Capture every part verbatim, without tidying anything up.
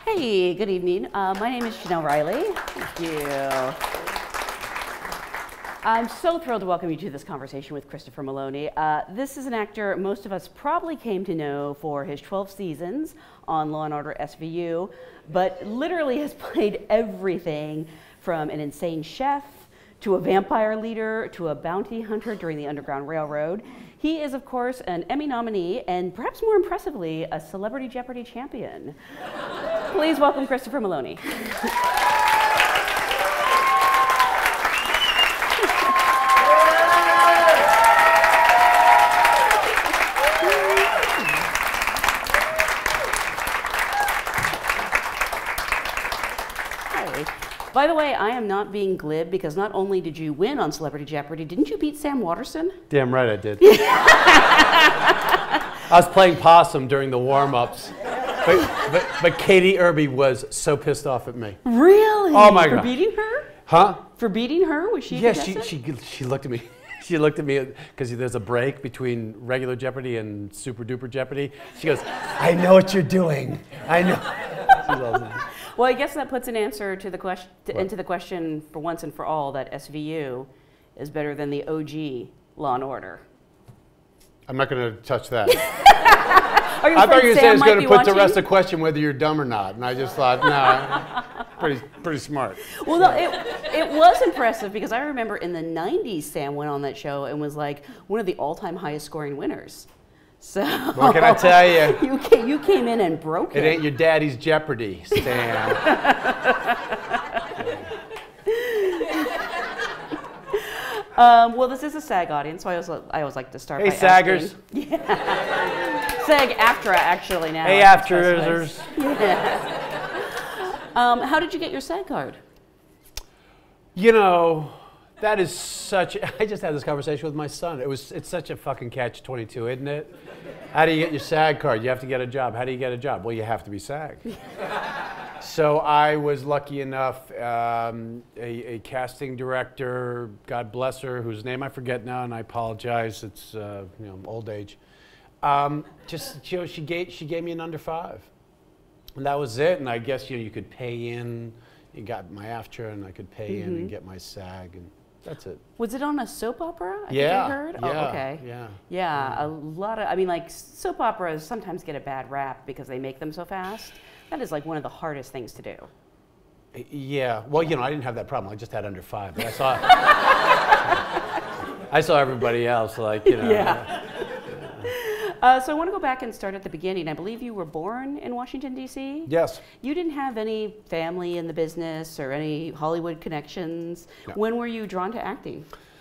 Hey, good evening. Uh, my name is Jenelle Riley. Thank you. I'm so thrilled to welcome you to this conversation with Christopher Meloni. Uh, this is an actor most of us probably came to know for his twelve seasons on Law and Order S V U, but literally has played everything from an insane chef to a vampire leader to a bounty hunter during the Underground Railroad. He is, of course, an Emmy nominee and perhaps more impressively, a Celebrity Jeopardy champion. Please welcome Christopher Meloni. By the way, I am not being glib because not only did you win on Celebrity Jeopardy, didn't you beat Sam Waterston? Damn right I did. I was playing possum during the warm-ups, but, but, but Katie Irby was so pissed off at me. Really? Oh my For God. For beating her? Huh? For beating her? Was she? Yeah, she, she she looked at me. She looked at me because there's a break between regular Jeopardy and Super Duper Jeopardy. She goes, "I know what you're doing. I know." Well, I guess that puts an answer to the question to, into the question for once and for all that S V U is better than the O G Law and Order. I'm not going to touch that. Are you I thought you were saying it's going to put watching? to rest the question whether you're dumb or not, and I just thought, no, pretty pretty smart. Well, no, it it was impressive because I remember in the nineties Sam went on that show and was like one of the all-time highest scoring winners. So what can I tell you? You came, you came in and broke it. It ain't your daddy's Jeopardy, Stan. um, well, this is a SAG audience, so I always, I always like to start hey, by SAGers. asking. Yeah. SAG-AFTRA, actually, now. Hey, AFTRAers. Yeah. um, how did you get your SAG card? You know, that is such, I just had this conversation with my son. It was, it's such a fucking catch twenty-two, isn't it? How do you get your SAG card? You have to get a job. How do you get a job? Well, you have to be SAG. So I was lucky enough, um, a, a casting director, God bless her, whose name I forget now, and I apologize, it's uh, you know, old age. Um, just, you know, she gave, she gave me an under five. And that was it, and I guess, you know, you could pay in, you got my AFTRA, and I could pay mm-hmm. in and get my SAG, and that's it. Was it on a soap opera? I yeah. think I heard. Yeah. Oh, okay. Yeah. yeah. Yeah. A lot of, I mean, like soap operas sometimes get a bad rap because they make them so fast. That is like one of the hardest things to do. Yeah. Well, you know, I didn't have that problem. I just had under five. But I saw, I saw everybody else, like, you know. Yeah. Uh, so I want to go back and start at the beginning. I believe you were born in Washington, D C? Yes. You didn't have any family in the business or any Hollywood connections. No. When were you drawn to acting?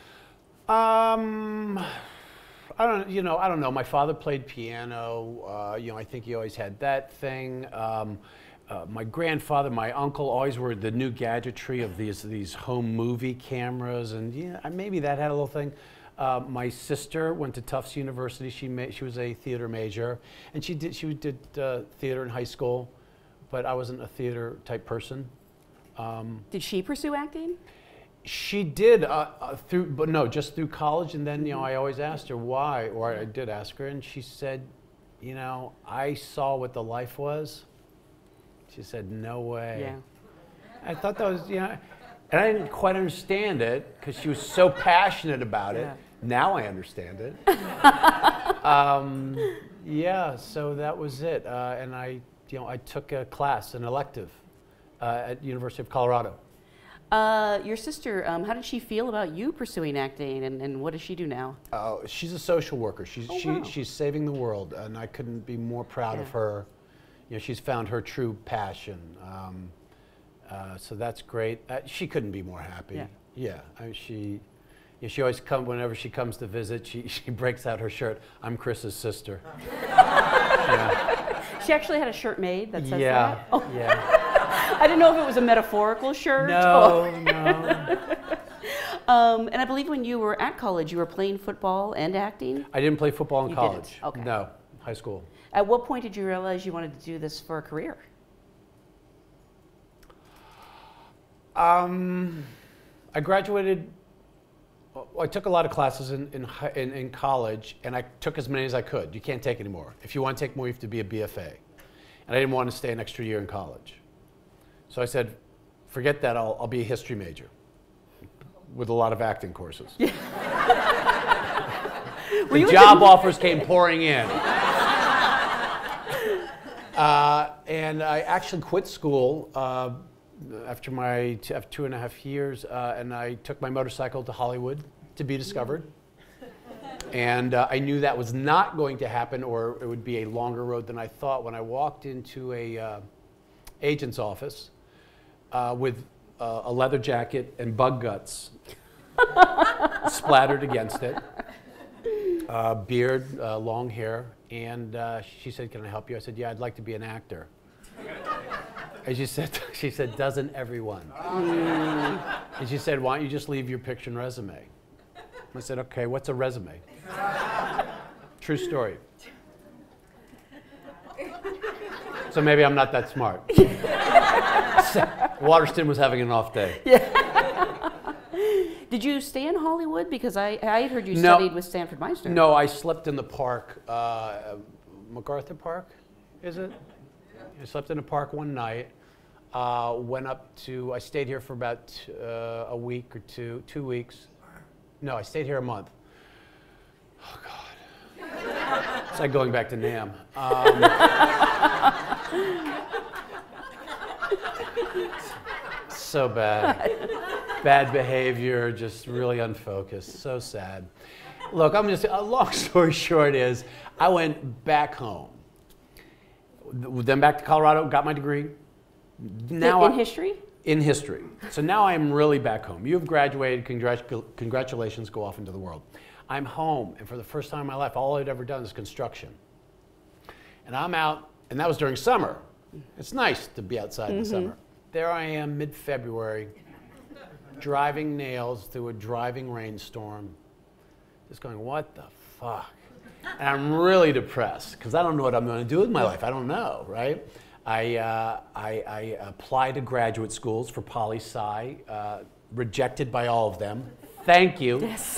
Um, I don't, you know, I don't know. My father played piano. Uh, you know, I think he always had that thing. Um, uh, my grandfather, my uncle always were the new gadgetry of these these home movie cameras, and yeah, maybe that had a little thing. Uh, my sister went to Tufts University. She made, she was a theater major, and she did she did uh, theater in high school, but I wasn't a theater type person. Um, did she pursue acting? She did uh, uh, through, but no, just through college. And then you know, I always asked her why, or I did ask her, and she said, you know, I saw what the life was. She said, no way. Yeah. I thought that was, you know. And I didn't quite understand it because she was so passionate about it. Yeah. Now I understand it. um, yeah, so that was it. Uh, and I, you know, I took a class, an elective, uh, at University of Colorado. Uh, your sister, um, how did she feel about you pursuing acting, and, and what does she do now? Uh, she's a social worker. She's oh, she, wow. she's saving the world, and I couldn't be more proud yeah. of her. You know, she's found her true passion. Um, Uh, so that's great. Uh, she couldn't be more happy. Yeah. Yeah. I mean, she, you know, she always come whenever she comes to visit. She she breaks out her shirt. I'm Chris's sister. Yeah. She actually had a shirt made that says yeah. that. Oh. Yeah. I didn't know if it was a metaphorical shirt. No. No. um, and I believe when you were at college, you were playing football and acting. I didn't play football in you college. Didn't. Okay. No. High school. At what point did you realize you wanted to do this for a career? Um, I graduated, well, I took a lot of classes in, in, in, in college, and I took as many as I could. You can't take any more. If you want to take more, you have to be a B F A. and I didn't want to stay an extra year in college. So I said, forget that, I'll, I'll be a history major with a lot of acting courses. Yeah. The job offers came pouring in. uh, and I actually quit school uh, after my t after two and a half years, uh, and I took my motorcycle to Hollywood to be discovered. And uh, I knew that was not going to happen, or it would be a longer road than I thought. When I walked into a uh, agent's office uh, with uh, a leather jacket and bug guts splattered against it, uh, beard, uh, long hair, and uh, she said, "Can I help you?" I said, "Yeah, I'd like to be an actor." And she said, "She said, doesn't everyone?" Mm. And she said, "Why don't you just leave your picture and resume?" I said, "Okay, what's a resume?" True story. So maybe I'm not that smart. Waterston was having an off day. Yeah. Did you stay in Hollywood? Because I, I heard you no, studied with Sanford Meisner. No, I slept in the park. Uh, MacArthur Park, is it? I slept in the park one night. Uh, went up to, I stayed here for about uh, a week or two, two weeks. No, I stayed here a month. Oh, God. It's like going back to NAMM. Um, so bad. Bad behavior, just really unfocused. So sad. Look, I'm just, a long story short is, I went back home. Then back to Colorado, got my degree. Now in I, history? In history. So now I'm really back home. You've graduated, congratu congratulations, go off into the world. I'm home, and for the first time in my life, all I'd ever done is construction. And I'm out, and that was during summer. It's nice to be outside mm-hmm. in the summer. There I am, mid-February, driving nails through a driving rainstorm, just going, what the fuck? And I'm really depressed, because I don't know what I'm going to do with my life. I don't know, right? I, uh, I, I applied to graduate schools for poli-sci, uh, rejected by all of them. Thank you. Yes.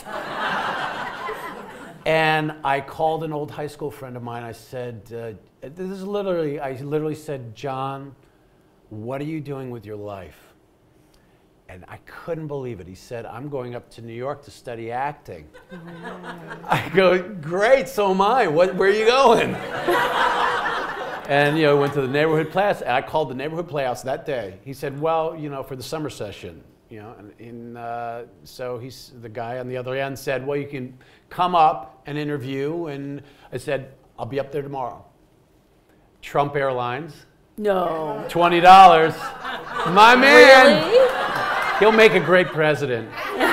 And I called an old high school friend of mine. I said, uh, this is literally, I literally said, John, what are you doing with your life? And I couldn't believe it. He said, I'm going up to New York to study acting. I go, great, so am I. What, where are you going? And, you know, went to the neighborhood class. And I called the neighborhood playhouse that day. He said, well, you know, for the summer session, you know, and, and uh, so he's, the guy on the other end said, well, you can come up and interview. And I said, I'll be up there tomorrow. Trump Airlines. No. twenty dollars. My man. Really? He'll make a great president.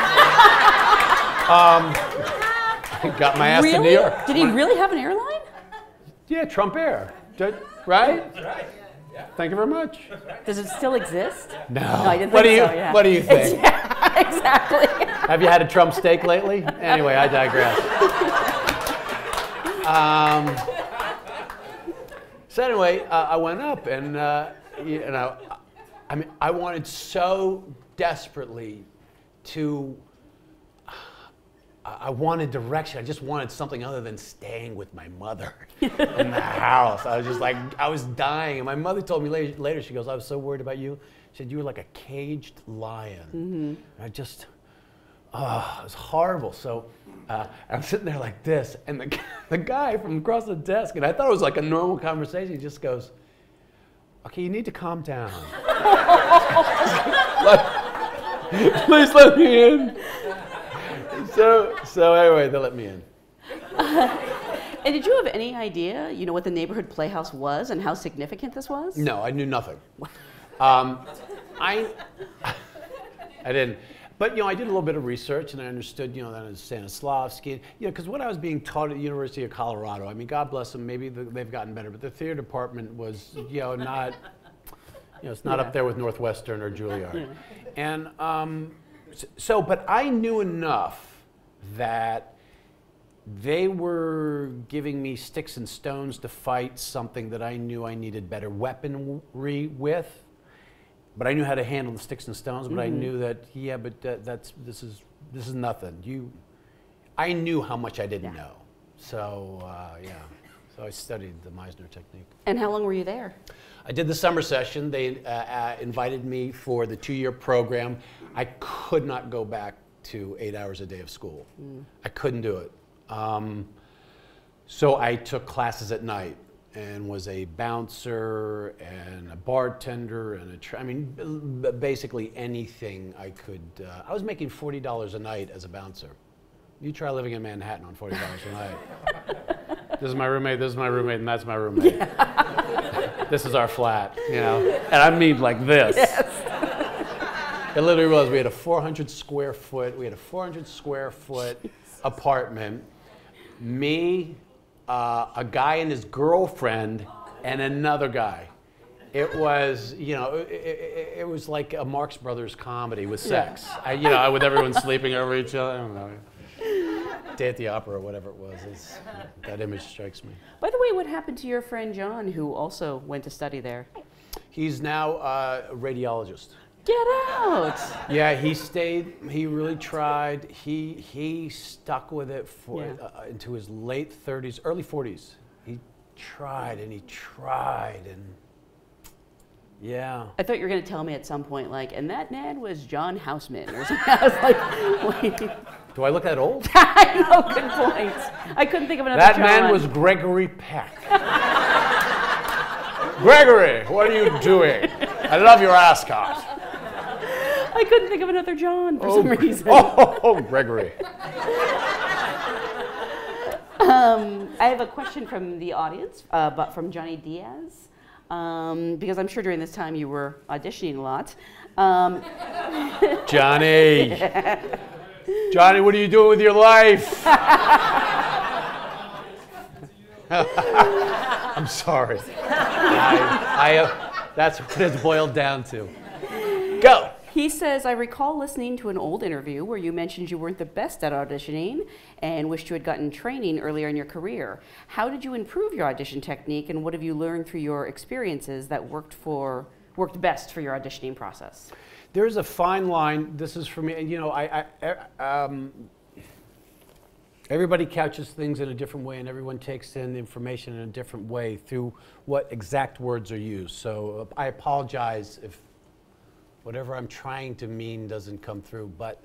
um, got my ass really? to New York. Did he really have an airline? Yeah, Trump Air. Did, right? That's right. Yeah. Thank you very much. Does it still exist? No. No, I didn't what think do you so, yeah. What do you think? Yeah, exactly. Have you had a Trump steak lately? Anyway, I digress. um, so anyway, uh, I went up, and uh, you know, I mean, I wanted so desperately to. I wanted direction. I just wanted something other than staying with my mother in the house. I was just like, I was dying. And my mother told me later, later, she goes, I was so worried about you. She said, you were like a caged lion. Mm-hmm. And I just, oh, it was horrible. So uh, I'm sitting there like this, and the, the guy from across the desk, and I thought it was like a normal conversation, he just goes, okay, you need to calm down. Like, please let me in. So, so anyway, they let me in. Uh, and did you have any idea, you know, what the neighborhood playhouse was and how significant this was? No, I knew nothing. Um, I, I didn't. But, you know, I did a little bit of research, and I understood, you know, that it was Stanislavski. You know, because what I was being taught at the University of Colorado, I mean, God bless them, maybe the, they've gotten better, but the theater department was, you know, not, you know, it's not yeah. up there with Northwestern or Juilliard. Yeah. And um, so, but I knew enough that they were giving me sticks and stones to fight something that I knew I needed better weaponry with. But I knew how to handle the sticks and stones. But mm-hmm. I knew that, yeah, but that, that's this is this is nothing. You, I knew how much I didn't yeah. know. So uh, yeah. So I studied the Meisner technique. And how long were you there? I did the summer session. They uh, uh, invited me for the two-year program. I could not go back to eight hours a day of school. Mm. I couldn't do it. Um, so I took classes at night and was a bouncer and a bartender and a, tra I mean, basically anything I could. Uh, I was making forty dollars a night as a bouncer. You try living in Manhattan on forty dollars a night. This is my roommate, this is my roommate, and that's my roommate. Yeah. This is our flat, you know? And I mean like this. Yes. It literally was. We had a four hundred square foot, we had a four hundred square foot Jeez. apartment. Me, uh, a guy and his girlfriend, and another guy. It was, you know, it, it, it was like a Marx Brothers comedy with sex. Yeah. I, you know, with everyone sleeping over each other. I don't know. Day at the Opera or whatever it was. It's, that image strikes me. By the way, what happened to your friend John, who also went to study there? He's now uh, a radiologist. Get out! Yeah, he stayed. He really tried. He he stuck with it for yeah. uh, into his late thirties, early forties. He tried and he tried and yeah. I thought you were going to tell me at some point, like, and that man was John Houseman or something. I was like, wait. Do I look that old? I know, good point. I couldn't think of another That John. man was Gregory Peck. Gregory, what are you doing? I love your ascot. I couldn't think of another John for oh, some reason. Oh, oh, Gregory. um, I have a question from the audience, uh, but from Johnny Diaz, um, because I'm sure during this time you were auditioning a lot. Um, Johnny. Johnny, what are you doing with your life? I'm sorry. I, I, uh, that's what it's boiled down to. Go. He says, I recall listening to an old interview where you mentioned you weren't the best at auditioning and wished you had gotten training earlier in your career. How did you improve your audition technique, and what have you learned through your experiences that worked for worked best for your auditioning process? There's a fine line. This is for me. You know, I, I um, everybody couches things in a different way, and everyone takes in the information in a different way through what exact words are used. So uh, I apologize if whatever I'm trying to mean doesn't come through, but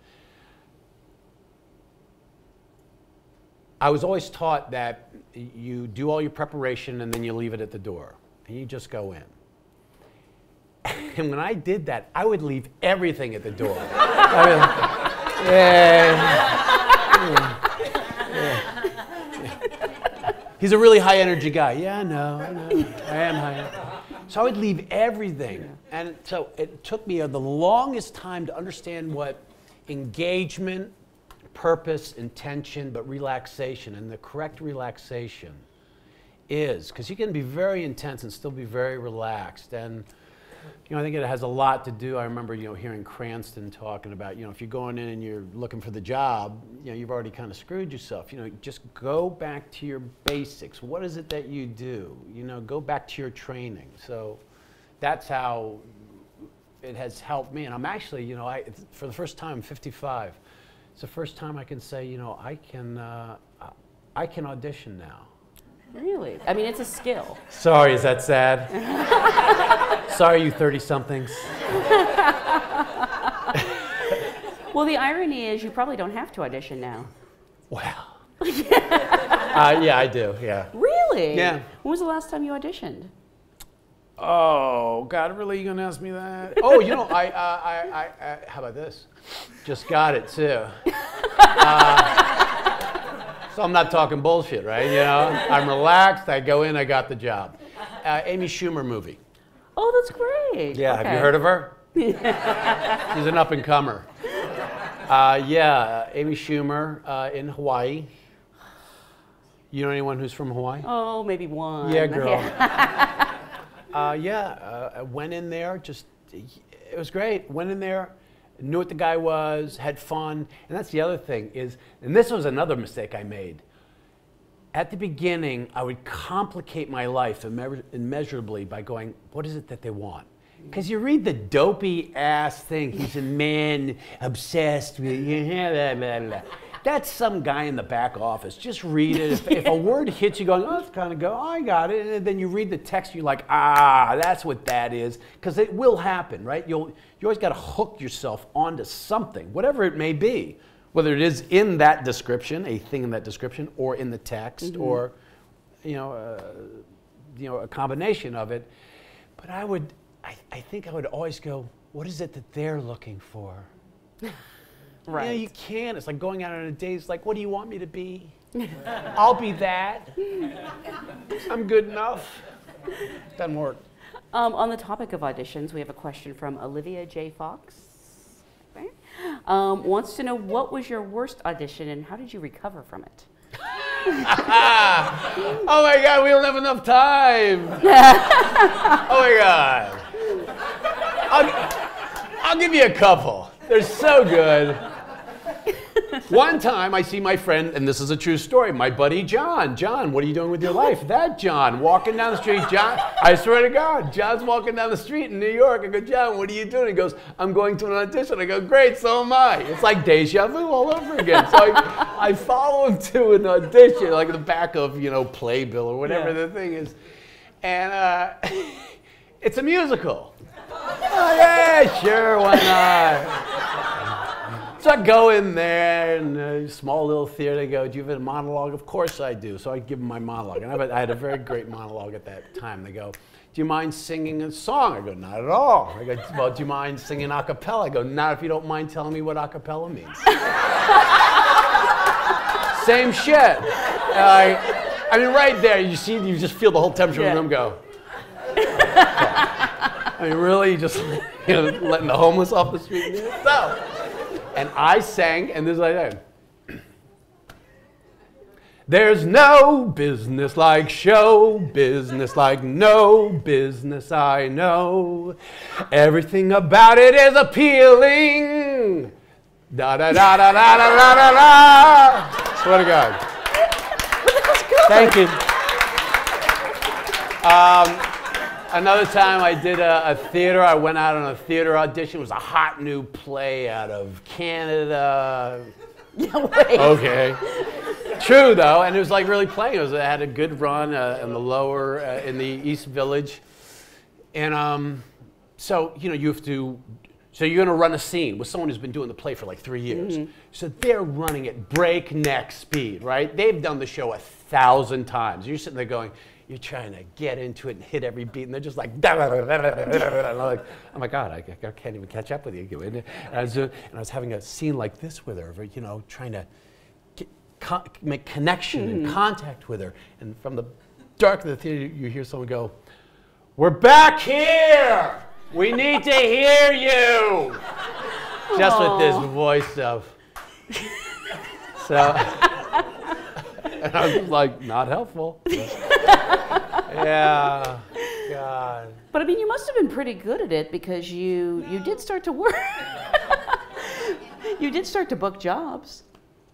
I was always taught that you do all your preparation and then you leave it at the door, and you just go in. And when I did that, I would leave everything at the door. I mean, yeah, yeah, yeah. He's a really high energy guy. Yeah, I know, I know. I am high. So I would leave everything. And so it took me uh, the longest time to understand what engagement, purpose, intention, but relaxation, and the correct relaxation is. Because you can be very intense and still be very relaxed. And you know, I think it has a lot to do. I remember, you know, hearing Cranston talking about, you know, if you're going in and you're looking for the job, you know, you've already kind of screwed yourself. You know, just go back to your basics. What is it that you do? You know, go back to your training. So that's how it has helped me. And I'm actually, you know, I for the first time, I'm fifty-five. It's the first time I can say, you know, I can, uh, I can audition now. Really? I mean, it's a skill. Sorry, is that sad? Sorry, you thirty-somethings. Well, the irony is you probably don't have to audition now. Well. uh, yeah, I do, yeah. Really? Yeah. When was the last time you auditioned? Oh, God, really? You gonna ask me that? Oh, you know, I, uh, I, I, I, how about this? Just got it, too. Uh, So I'm not talking bullshit, right? You know, I'm relaxed. I go in. I got the job. Uh, Amy Schumer movie. Oh, that's great. Yeah, okay. have you heard of her? She's an up and comer. Uh, yeah, uh, Amy Schumer uh, in Hawaii. You know anyone who's from Hawaii? Oh, maybe one. Yeah, girl. Yeah, uh, yeah uh, I went in there. Just it was great. Went in there. Knew what the guy was, had fun, and that's the other thing is, and this was another mistake I made. At the beginning, I would complicate my life imme immeasurably by going, what is it that they want? Because you read the dopey ass thing, he's a man obsessed with, blah, blah, blah. That's some guy in the back office. Just read it. If, if a word hits you going, oh, it's kind of go, oh, I got it. And then you read the text, you're like, ah, that's what that is. Because it will happen, right? You'll, you always got to hook yourself onto something, whatever it may be. Whether it is in that description, a thing in that description, or in the text, mm-hmm. or, you know, uh, you know, a combination of it. But I would, I, I think I would always go, what is it that they're looking for? Right. You know, you can't. It's like going out on a date. It's like, what do you want me to be? I'll be that. I'm good enough. Doesn't work. Um, on the topic of auditions, we have a question from Olivia J. Fox. Okay. Um, wants to know, what was your worst audition and how did you recover from it? Oh my God, we don't have enough time. Oh my God. I'll, I'll give you a couple. They're so good. One time I see my friend, and this is a true story, my buddy John. John, what are you doing with your life? That John, walking down the street. John, I swear to God, John's walking down the street in New York. I go, John, what are you doing? He goes, I'm going to an audition. I go, great, so am I. It's like deja vu all over again. So I, I follow him to an audition, like in the back of, you know, Playbill or whatever yeah. the thing is. And uh, it's a musical. Oh, yeah, sure, why not? So I go in there, in a small little theater, they go, do you have a monologue? Of course I do. So I give them my monologue. And I had a very great monologue at that time. They go, do you mind singing a song? I go, not at all. I go, well, do you mind singing a cappella? I go, not if you don't mind telling me what a cappella means. Same shit. I, I mean, right there, you see, you just feel the whole temperature yeah. of the room go. I mean, really, just you know, letting the homeless off the street. So, and I sang, and this is what I did. There's no business like show business, like no business I know. Everything about it is appealing. Da da da da da da da da da. Swear to God. Thank you. Um, Another time I did a, a theater, I went out on a theater audition. It was a hot new play out of Canada. Yeah, wait. Okay. True though, and it was like really playing. It, was, it had a good run uh, in the lower, uh, in the East Village. And um, so, you know, you have to, so you're gonna run a scene with someone who's been doing the play for like three years. Mm-hmm. So they're running at breakneck speed, right? They've done the show a thousand times. You're sitting there going, you're trying to get into it and hit every beat, and they're just like, da, da, da, da, da, da, da. And I'm like, oh my God, I, I can't even catch up with you. And I, was, and I was having a scene like this with her, you know, trying to get, con make connection mm. and contact with her. And from the dark of the theater, you hear someone go, we're back here. We need to hear you. Just with this voice of, so. And I was like, not helpful. Yeah, God. But I mean, you must have been pretty good at it because you you did start to work. You did start to book jobs.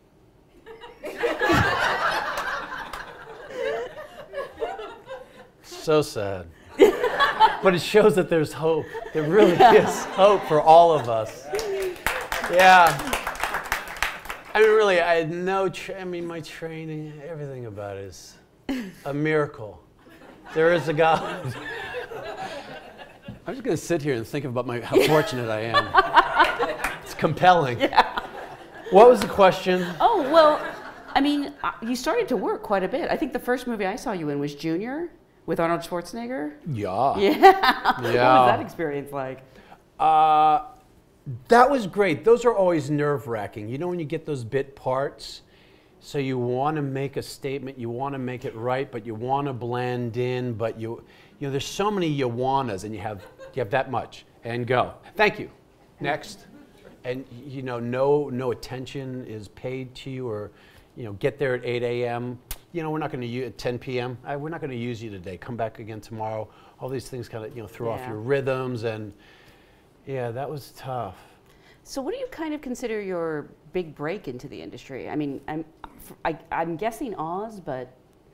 So sad. But it shows that there's hope. There really is hope for all of us. Yeah. I mean, really, I had no, tra I mean, my training, everything about it is a miracle. There is a God. I'm just going to sit here and think about my, how fortunate I am. It's compelling. Yeah. What was the question? Oh, well, I mean, you started to work quite a bit. I think the first movie I saw you in was Junior with Arnold Schwarzenegger. Yeah. Yeah. Yeah. What was that experience like? Uh, That was great. Those are always nerve-wracking. You know when you get those bit parts, so you want to make a statement, you want to make it right, but you want to blend in, but you, you know, there's so many you wannas, and you have, you have that much, and go. Thank you. Next. And you know, no, no attention is paid to you, or you know, get there at eight A M You know, we're not going to use at ten P M I, we're not going to use you today. Come back again tomorrow. All these things kind of, you know, throw yeah. off your rhythms and. Yeah, that was tough. So what do you kind of consider your big break into the industry? I mean, I'm, I, I'm guessing Oz, but...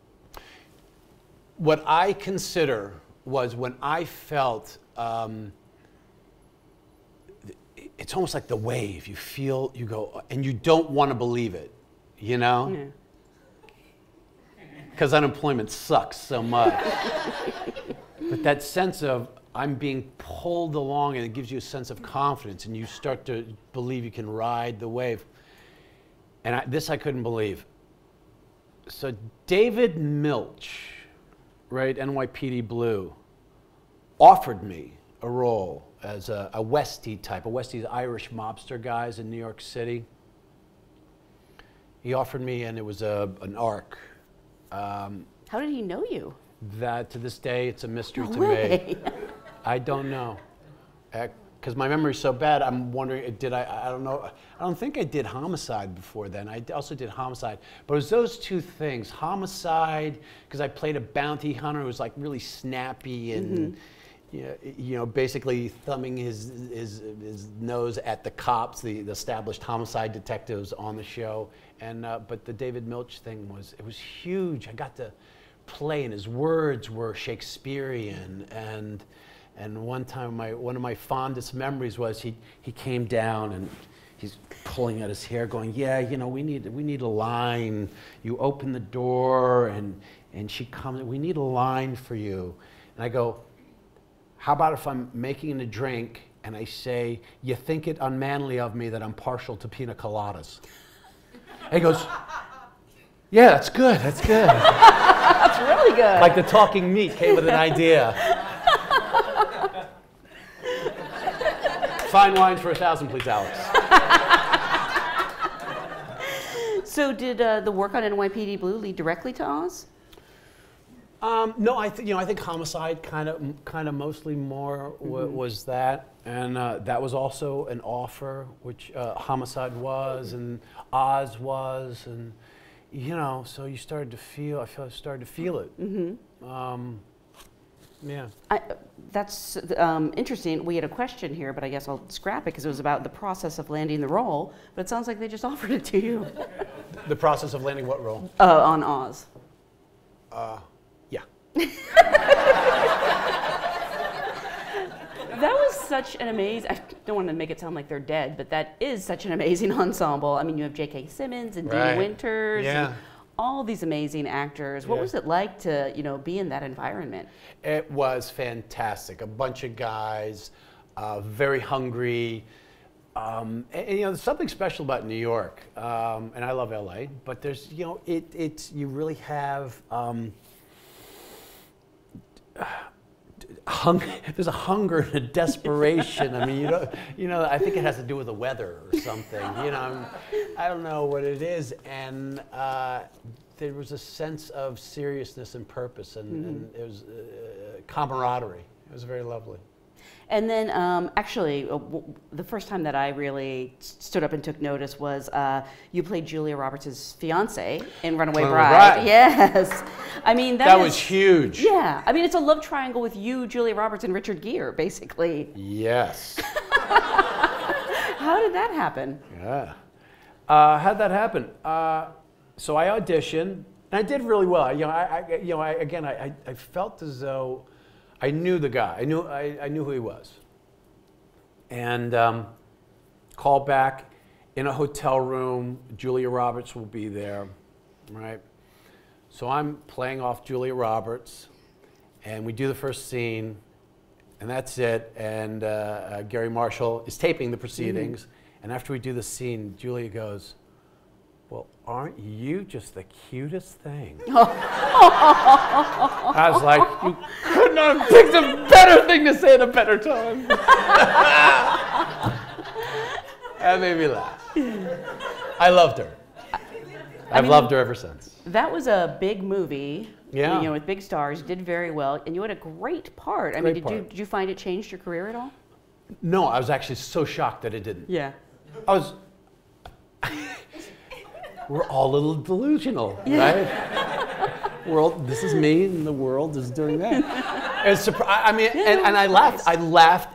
What I consider was when I felt, um, it's almost like the wave. You feel, you go, and you don't want to believe it. you know? Yeah. Because unemployment sucks so much. But that sense of I'm being pulled along, and it gives you a sense of confidence, and you start to believe you can ride the wave. And I, this I couldn't believe. So David Milch, right, N Y P D Blue, offered me a role as a, a Westie type, a Westie's Irish mobster guys in New York City. He offered me, and it was a, an arc. Um, How did he know you? that to this day, it's a mystery No to way. me. I don't know. Because my memory's so bad, I'm wondering, did I, I don't know, I don't think I did Homicide before then. I also did Homicide. But it was those two things, Homicide, because I played a bounty hunter who was like really snappy and, mm-hmm. you know, you know, basically thumbing his, his, his nose at the cops, the, the established homicide detectives on the show. And, uh, but the David Milch thing was, it was huge. I got to play, and his words were Shakespearean. And And one time, my, one of my fondest memories was he, he came down and he's pulling at his hair going, yeah, you know, we need, we need a line. You open the door and, and she comes, we need a line for you. And I go, how about if I'm making a drink and I say, you think it unmanly of me that I'm partial to pina coladas? And he goes, yeah, that's good, that's good. That's really good. Like the talking meat came with an idea. Fine wines for a thousand, please, Alex. So did uh, the work on N Y P D Blue lead directly to Oz? Um, no, I think you know I think Homicide kind of kind of mostly more w Mm-hmm. was that, and uh, that was also an offer, which uh, Homicide was, and Oz was, and you know, so you started to feel. I feel I started to feel it. Mm-hmm. um, yeah. I, that's um, interesting. We had a question here, but I guess I'll scrap it because it was about the process of landing the role. But it sounds like they just offered it to you. The process of landing what role? Uh, on Oz. Uh, yeah. That was such an amazing, I don't want to make it sound like they're dead, but that is such an amazing ensemble. I mean, you have J K Simmons and Right. Dean Winters Yeah. and all these amazing actors. What Yeah. was it like to, you know, be in that environment? It was fantastic. A bunch of guys, uh, very hungry. Um, and, and, you know, there's something special about New York, um, and I love L A. But there's, you know, it, it's you really have. Um, Hung, there's a hunger and a desperation. I mean, you know, you know. I think it has to do with the weather or something. You know, I don't know what it is. And uh, there was a sense of seriousness and purpose, and, mm-hmm. and it was uh, camaraderie. It was very lovely. And then, um, actually, uh, w the first time that I really stood up and took notice was uh, you played Julia Roberts' fiance in Runaway Runaway Bride. Bride. Yes, I mean that, That is, was huge. Yeah, I mean it's a love triangle with you, Julia Roberts, and Richard Gere, basically. Yes. How did that happen? Yeah. Uh, how'd that happen? Uh, so I auditioned, and I did really well. You know, I, I you know, I, again, I, I, I felt as though I knew the guy. I knew, I, I knew who he was. And um, called back in a hotel room. Julia Roberts will be there, right? So I'm playing off Julia Roberts, and we do the first scene, and that's it. And uh, uh, Gary Marshall is taping the proceedings. Mm-hmm. And after we do the scene, Julia goes, well, aren't you just the cutest thing? I was like, you could not have picked a better thing to say at a better time. That made me laugh. I loved her. I've I mean, loved her ever since. That was a big movie. Yeah. You know, with big stars, did very well, and you had a great part. I great mean, did part. you did you find it changed your career at all? No, I was actually so shocked that it didn't. Yeah. I was. We're all a little delusional, yeah. right? World, this is me, and the world is doing that. It's surpri- I mean, yeah, and, and I laughed. nice. I laughed.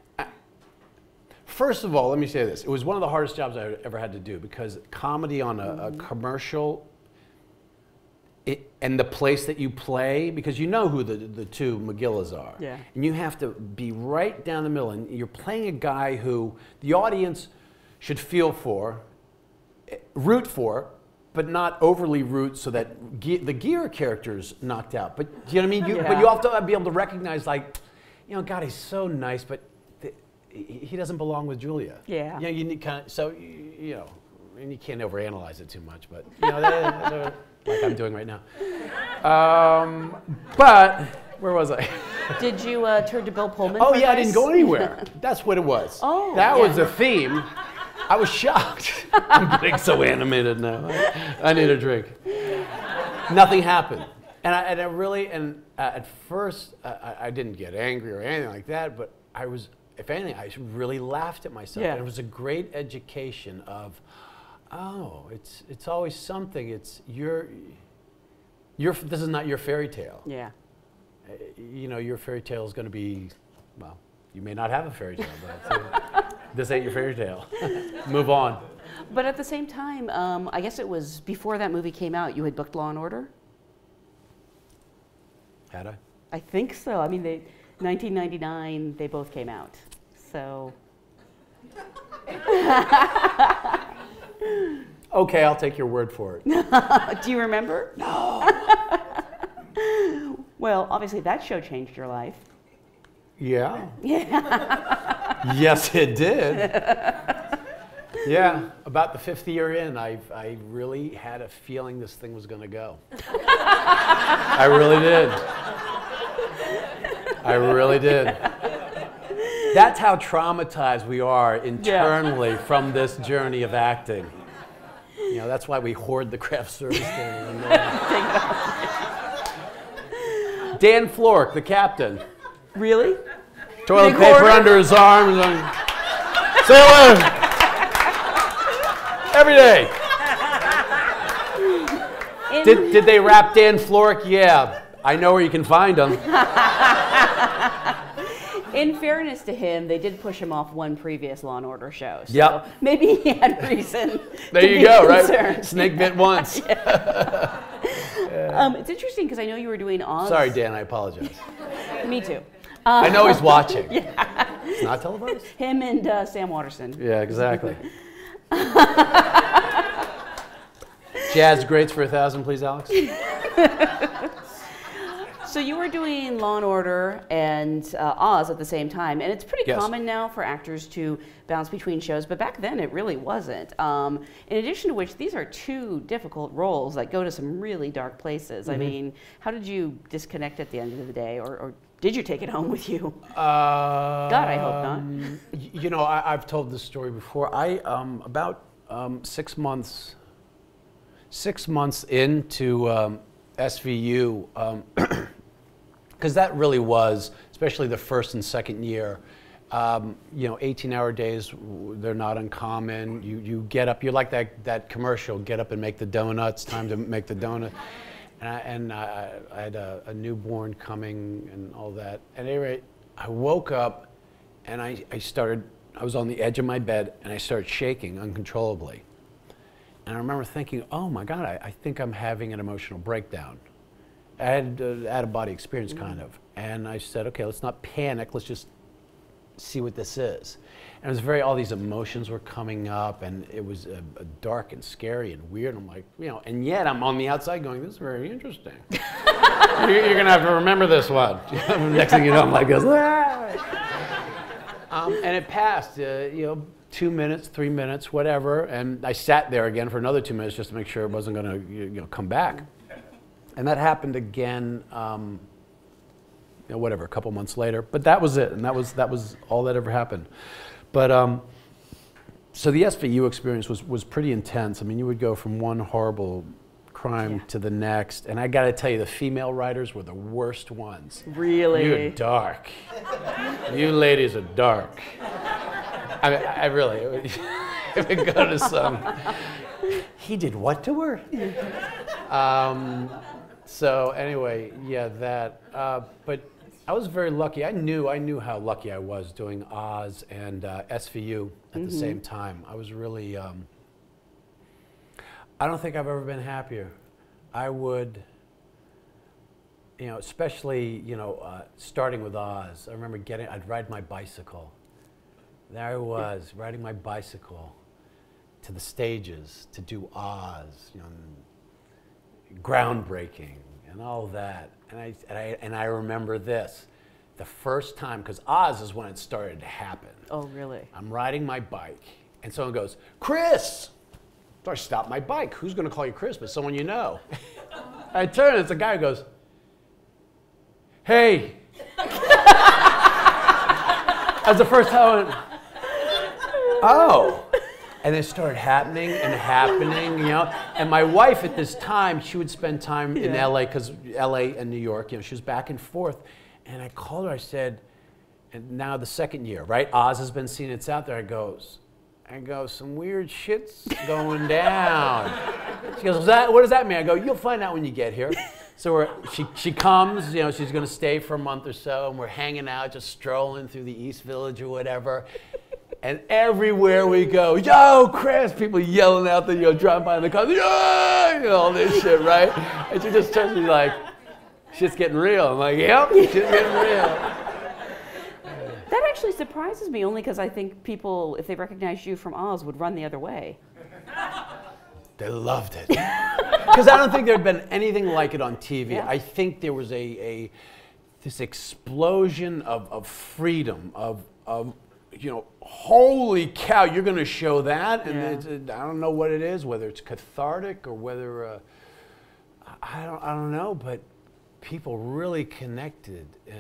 First of all, let me say this: it was one of the hardest jobs I ever had to do because comedy on a, mm-hmm. a commercial, it, and the place that you play, because you know who the the two McGillas are, yeah. and you have to be right down the middle, and you're playing a guy who the audience should feel for, root for, but not overly root so that ge the gear character's knocked out. But you know what I mean? You, Yeah. But you have to be able to recognize, like, you know, God, he's so nice, but th he doesn't belong with Julia. Yeah. You know, you need kind of, so, you, you know, and you can't overanalyze it too much, but, you know, they, they're, like I'm doing right now. Um, but, where was I? Did you uh, turn to Bill Pullman? Oh, for yeah, I advice? didn't go anywhere. That's what it was. Oh, That yeah. was the theme. I was shocked. I'm getting so animated now. I, I need a drink. Nothing happened. And I, and I really, and uh, at first, uh, I, I didn't get angry or anything like that, but I was, if anything, I really laughed at myself. Yeah. And it was a great education of, oh, it's, it's always something. It's your, your, this is not your fairy tale. Yeah. Uh, you know, your fairy tale is going to be, well, you may not have a fairy tale, but uh, this ain't your fairy tale. Move on. But at the same time, um, I guess it was before that movie came out, you had booked Law and Order? Had I? I think so. I mean, they, nineteen ninety-nine, they both came out. So. Okay, I'll take your word for it. Do you remember? No. Well, obviously that show changed your life. Yeah. Yeah. Yes, it did. Yeah, about the fifth year in, I I really had a feeling this thing was going to go. I really did. I really did. That's how traumatized we are internally yeah. from this journey of acting. You know, that's why we hoard the craft service thing. Dan Flork, the captain. Really? Toilet paper under his arms. And say hello. Every day. Did, did they rap Dan Flork? Yeah. I know where you can find him. In fairness to him, they did push him off one previous Law and Order show. So yep. maybe he had reason. There to you be go, concerned. Right? Snake bit once. Yeah. um, it's interesting because I know you were doing Oz. Sorry, Dan, I apologize. Me too. Uh, I know he's watching. Yeah. It's not televised? Him and uh, Sam Waterston. Yeah, exactly. Jazz greats for a thousand, please, Alex. So you were doing Law and Order and uh, Oz at the same time, and it's pretty yes. common now for actors to bounce between shows, but back then it really wasn't. Um, in addition to which, these are two difficult roles that go to some really dark places. Mm-hmm. I mean, how did you disconnect at the end of the day, or, or did you take it home with you? Uh, God, I hope not. You know, I, I've told this story before. I, um, about um, six months, six months into um, S V U, um, because that really was, especially the first and second year, um, you know, eighteen hour days, they're not uncommon. You, you get up, you're like that, that commercial, get up and make the donuts, time to make the donut. And I, and I, I had a, a newborn coming and all that. At any rate, I woke up and I, I started, I was on the edge of my bed and I started shaking uncontrollably. And I remember thinking, oh my God, I, I think I'm having an emotional breakdown. I had uh, out-of-body experience, kind of. And I said, okay, let's not panic, let's just see what this is. And it was very, all these emotions were coming up, and it was uh, uh, dark and scary and weird. I'm like, you know, and yet I'm on the outside going, this is very interesting. you're, you're gonna have to remember this one. Next thing you know, I'm like this. um, and it passed, uh, you know, two minutes, three minutes, whatever. And I sat there again for another two minutes just to make sure it wasn't gonna, you know, come back. And that happened again, um, you know, whatever, a couple months later. But that was it, and that was that was all that ever happened. But um, so the S V U experience was was pretty intense. I mean, you would go from one horrible crime yeah. to the next, and I got to tell you, the female writers were the worst ones. Really? You're dark. You ladies are dark. I mean, I really, if we go to some, he did what to her? Um, so anyway, yeah, that. Uh, but I was very lucky. I knew I knew how lucky I was doing Oz and uh, S V U at mm-hmm. the same time. I was really. Um, I don't think I've ever been happier. I would. You know, especially you know, uh, starting with Oz. I remember getting. I'd ride my bicycle. There I was riding my bicycle, to the stages to do Oz, you know, and groundbreaking and all that. And I, and I, and I remember this, the first time, because Oz is when it started to happen. Oh, really? I'm riding my bike, and someone goes, Chris! So I stop my bike. Who's going to call you Chris but someone you know? I turn, it's a guy who goes, hey. That's the first time I went, oh. And it started happening and happening, you know. And my wife at this time, she would spend time in yeah. L A, because L A and New York, you know, she was back and forth. And I called her, I said, and now the second year, right? Oz has been seen, it's out there. I goes, I go, some weird shit's going down. She goes, that, what does that mean? I go, you'll find out when you get here. So we're, she, she comes, you know, she's gonna stay for a month or so, and we're hanging out, just strolling through the East Village or whatever. And everywhere we go, yo, Chris, people yelling out there, you know, driving by in the car, yo, you know, all this shit, right? And she just turns to me like, shit's getting real. I'm like, yep, shit's getting real. That actually surprises me, only because I think people, if they recognized you from Oz, would run the other way. They loved it. Because I don't think there had been anything like it on T V. Yeah. I think there was a, a this explosion of, of freedom, of, of, you know, holy cow, you're going to show that? And yeah. it's, I don't know what it is, whether it's cathartic or whether, uh, I, don't, I don't know, but people really connected. Uh,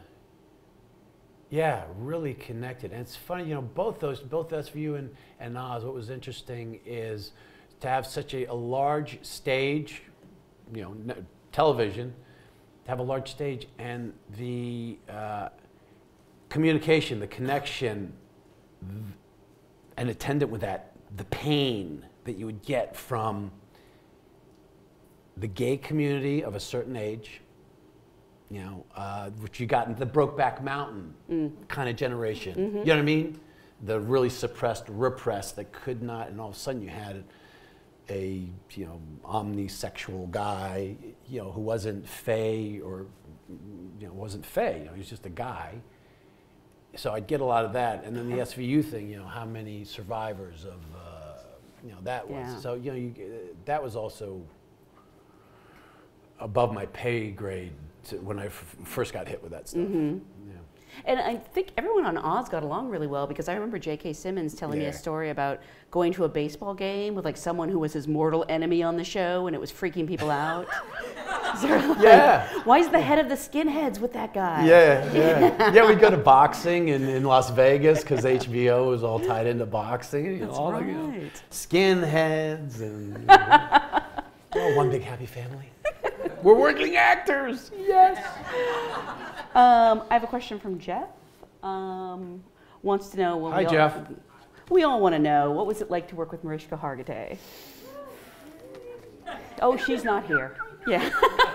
yeah, really connected. And it's funny, you know, both those, both S V U and, and Oz, what was interesting is to have such a, a large stage, you know, n television, to have a large stage, and the uh, communication, the connection, and attendant with that, the pain that you would get from the gay community of a certain age, you know, uh, which you got in the Brokeback Mountain mm. kind of generation. Mm-hmm. You know what I mean? The really suppressed, repressed that could not, and all of a sudden you had a, you know, omnisexual guy, you know, who wasn't fey or, you know, wasn't fey, you know, he was just a guy. So I'd get a lot of that. And then the S V U thing, you know, how many survivors of, uh, you know, that was. Yeah. So, you know, you, that was also above my pay grade to when I f first got hit with that stuff. Mm-hmm. Yeah. And I think everyone on Oz got along really well, because I remember J K Simmons telling yeah. me a story about going to a baseball game with like someone who was his mortal enemy on the show, and it was freaking people out. Like, yeah. Why is the head of the skinheads with that guy? Yeah, yeah. Yeah, we'd go to boxing in, in Las Vegas because H B O was all tied into boxing. You know, That's all right. the, you know, skinheads and you know, oh, one big happy family. We're working actors. Yes. Um, I have a question from Jeff. Um, wants to know. Well, Hi, we all, Jeff. We all want to know, what was it like to work with Mariska Hargitay? Oh, she's not here. Yeah.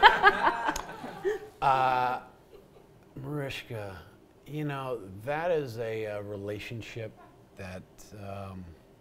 uh, Mariska, you know, that is a, a relationship that, um,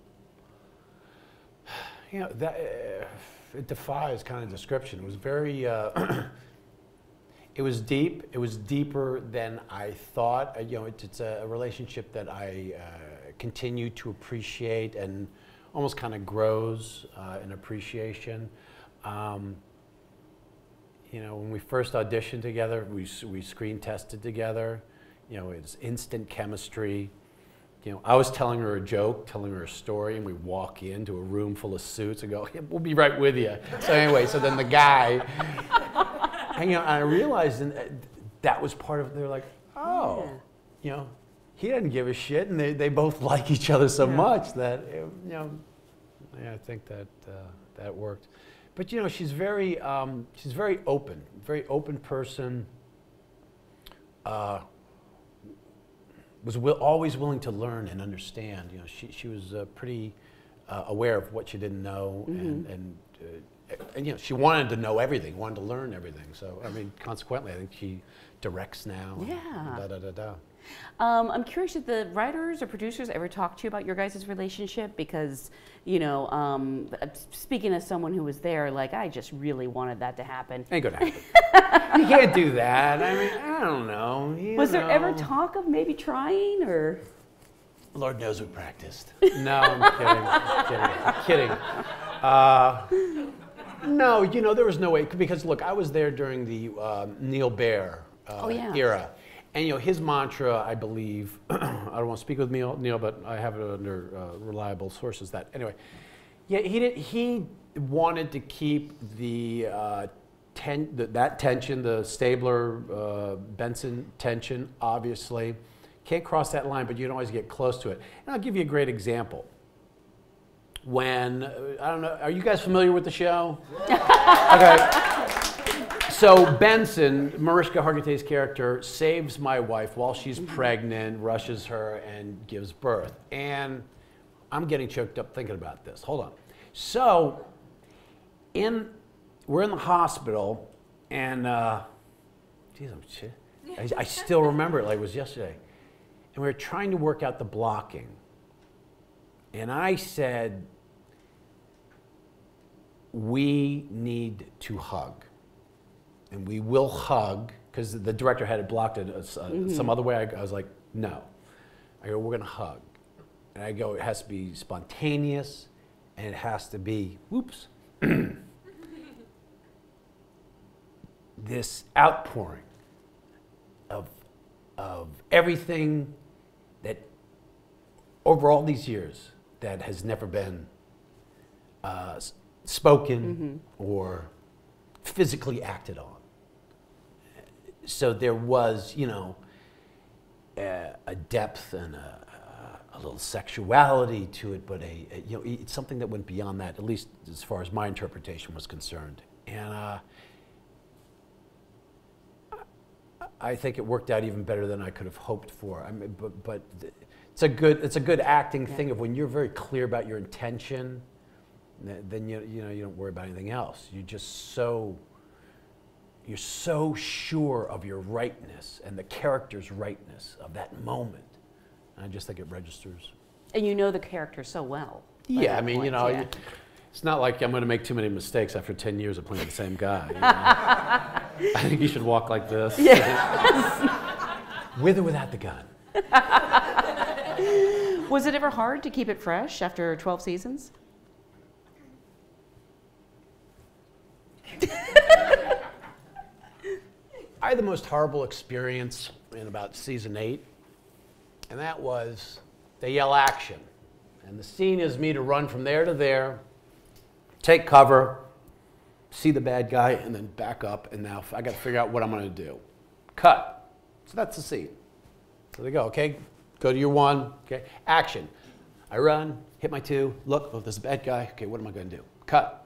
you know, that uh, it defies kind of description. It was very. Uh, It was deep. It was deeper than I thought. Uh, you know, it, it's a, a relationship that I uh, continue to appreciate and almost kind of grows uh, in appreciation. Um, you know, when we first auditioned together, we we screen tested together. You know, it's instant chemistry. You know, I was telling her a joke, telling her a story, and we walk into a room full of suits and go, yeah, "We'll be right with you." So anyway, so then the guy. And, you know, I realized in, uh, that was part of, they're like, oh, yeah. you know, he doesn't give a shit, and they, they both like each other so yeah. much that, it, you know, yeah, I think that uh, that worked. But, you know, she's very, um, she's very open, very open person, uh, was will, always willing to learn and understand. You know, she, she was uh, pretty uh, aware of what she didn't know, mm-hmm. and, and uh, And, you know, she wanted to know everything, wanted to learn everything. So, I mean, consequently, I think she directs now. Yeah. Da, da, da, da. Um, I'm curious, did the writers or producers ever talk to you about your guys' relationship? Because, you know, um, speaking as someone who was there, like, I just really wanted that to happen. Ain't gonna happen. You can't do that. I mean, I don't know. You was know. there ever talk of maybe trying, or? Lord knows we practiced. No, I'm kidding. I'm kidding. I'm kidding. Uh, no, you know, there was no way, because look, I was there during the uh, Neil Baer uh, oh, yeah. era. And, you know, his mantra, I believe, I don't want to speak with Neil, Neil, but I have it under uh, reliable sources that, anyway, yeah, he did, he wanted to keep the, uh, ten, the that tension, the Stabler, uh, Benson tension, obviously. Can't cross that line, but you can always get close to it. And I'll give you a great example. When, uh, I don't know, are you guys familiar with the show? Okay. So Benson, Mariska Hargitay's character, saves my wife while she's pregnant, rushes her, and gives birth. And I'm getting choked up thinking about this. Hold on. So, in we're in the hospital, and uh, geez, I'm shit. I, I still remember it like it was yesterday. And we were trying to work out the blocking. And I said, we need to hug. And we will hug, because the director had it blocked it uh, mm-hmm. some other way. I, I was like, no. I go, we're going to hug. And I go, it has to be spontaneous, and it has to be, whoops, this outpouring of, of everything that, over all these years, that has never been uh, spoken mm-hmm. or physically acted on. So there was, you know, a, a depth and a, a little sexuality to it, but a, a you know, it's something that went beyond that, at least as far as my interpretation was concerned. And uh, I think it worked out even better than I could have hoped for. I mean, but, but it's a good, it's a good acting yeah. thing of when you're very clear about your intention, then you you know you don't worry about anything else. You're just so you're so sure of your rightness and the character's rightness of that moment. And I just think it registers. And you know the character so well. Yeah, I mean, point, you know, yeah. it's not like I'm going to make too many mistakes after ten years of playing the same guy. You know? I think you should walk like this. Yeah. With or without the gun. Was it ever hard to keep it fresh after twelve seasons? I had the most horrible experience in about season eight, and that was they yell action. And the scene is me to run from there to there, take cover, see the bad guy, and then back up, and now I got to figure out what I'm going to do. Cut. So that's the scene. So they go, okay, go to your one, okay, action. I run, hit my two, look, oh, there's a bad guy, okay, what am I going to do? Cut.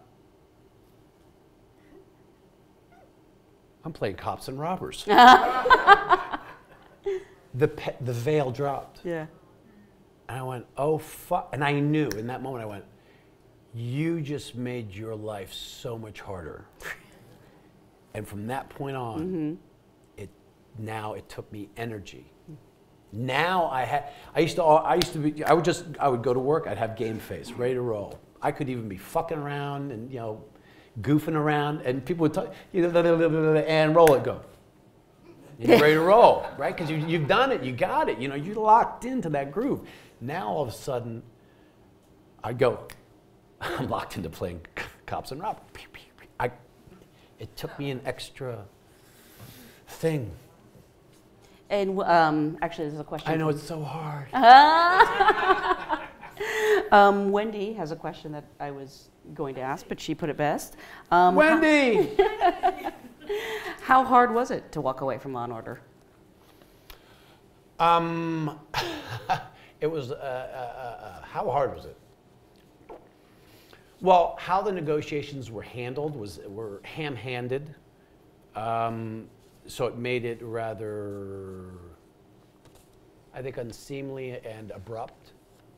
I'm playing cops and robbers. the, pe the veil dropped. Yeah. And I went, oh, fuck. And I knew in that moment, I went, you just made your life so much harder. And from that point on, mm-hmm. it now it took me energy. Now I had, I used to, I used to be, I would just, I would go to work, I'd have game face, ready to roll. I could even be fucking around and, you know, goofing around, and people would talk, and roll it, go. You're ready to roll, right? Because you, you've done it, you got it, you know, you locked into that groove. Now all of a sudden, I go, I'm locked into playing cops and robbers. I, it took me an extra thing. And um, actually, this is a question. I know it's so hard. um, Wendy has a question that I was going to ask, but she put it best. Um, Wendy! How, how hard was it to walk away from Law and Order? Um, it was, uh, uh, uh, how hard was it? Well, how the negotiations were handled was, were ham-handed. Um, so it made it rather, I think, unseemly and abrupt.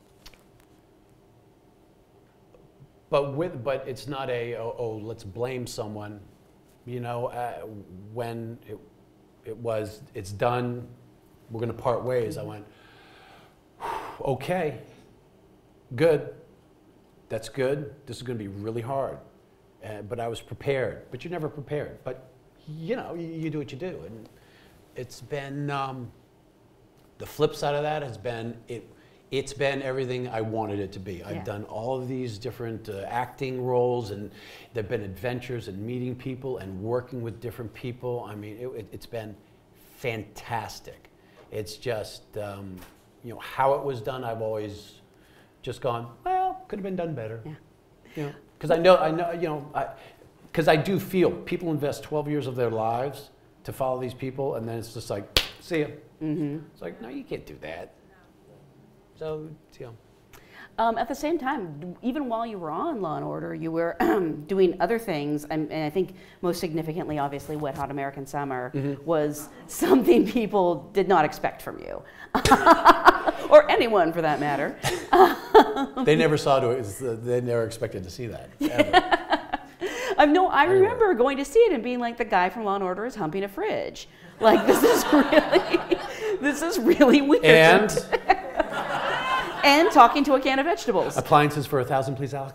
But with, but it's not a, oh, oh let's blame someone. You know, uh, when it, it was, it's done, we're going to part ways, I went, okay, good, that's good, this is going to be really hard. Uh, but I was prepared, but you're never prepared. But, you know, you, you do what you do. And it's been, um, the flip side of that has been, it, It's been everything I wanted it to be. I've Yeah. done all of these different uh, acting roles, and there've been adventures and meeting people and working with different people. I mean, it, it, it's been fantastic. It's just, um, you know, how it was done, I've always just gone, well, could have been done better. Yeah. You know, because I know, I know, you know, because I, I do feel people invest twelve years of their lives to follow these people, and then it's just like, see ya. Mm-hmm. It's like, no, you can't do that. So, you know. Um, at the same time, even while you were on Law and Order, you were doing other things, and, and I think most significantly, obviously, Wet Hot American Summer mm-hmm. was something people did not expect from you, or anyone for that matter. They never saw it. They never expected to see that. Ever. Um, no, I anyway. remember going to see it and being like, the guy from Law and Order is humping a fridge. Like, this is really, this is really weird. And. And talking to a can of vegetables. Appliances for a thousand, please, Alex.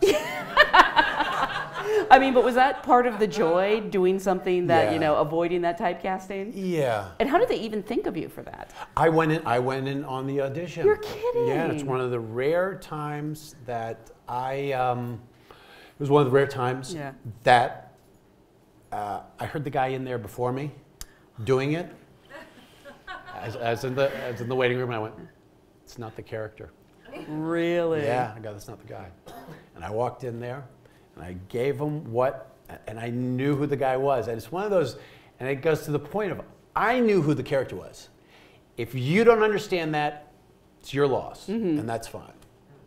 I mean, but was that part of the joy, doing something that, yeah. you know, avoiding that typecasting? Yeah. And how did they even think of you for that? I went in, I went in on the audition. You're kidding. Yeah, it's one of the rare times that I, um, it was one of the rare times yeah. that uh, I heard the guy in there before me doing it. As, as, in the, as in the waiting room, and I went, it's not the character. Really? Yeah, I go, that's not the guy. And I walked in there, and I gave him what, and I knew who the guy was. And it's one of those, and it goes to the point of, I knew who the character was. If you don't understand that, it's your loss, mm-hmm. and that's fine.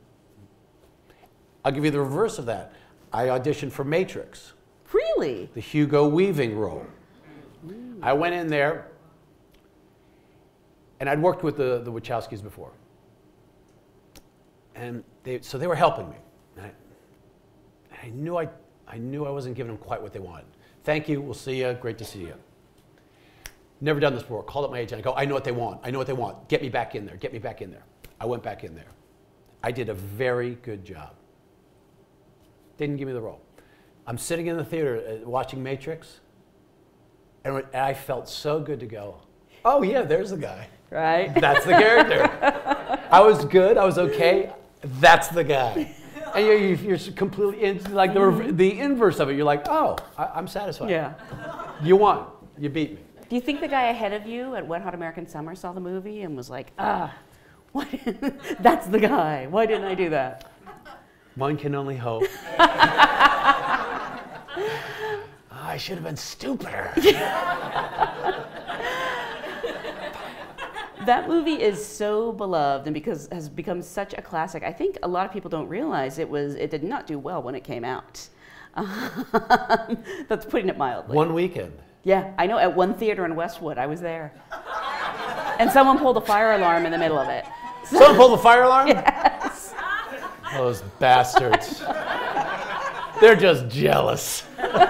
I'll give you the reverse of that. I auditioned for Matrix. Really? The Hugo Weaving role. Mm. I went in there, and I'd worked with the, the Wachowskis before. And they, so they were helping me. And I, I knew I, I knew I wasn't giving them quite what they wanted. Thank you, we'll see you, great to see you. Never done this before. Called up my agent, I go, I know what they want, I know what they want. Get me back in there, get me back in there. I went back in there. I did a very good job. Didn't give me the role. I'm sitting in the theater uh, watching Matrix, and I felt so good to go, oh yeah, there's the guy. Right? That's the character. I was good, I was okay. That's the guy. And you're, you're completely, in, like the, the inverse of it, you're like, oh, I, I'm satisfied. Yeah. You won, you beat me. Do you think the guy ahead of you at Wet Hot American Summer saw the movie and was like, ah, why that's the guy, why didn't I do that? One can only hope. I should have been stupider. That movie is so beloved, and because has become such a classic. I think a lot of people don't realize it was. It did not do well when it came out. Um, that's putting it mildly. One weekend. Yeah, I know. At one theater in Westwood, I was there, and someone pulled a fire alarm in the middle of it. So, someone pulled the fire alarm? Yes. Those bastards. They're just jealous.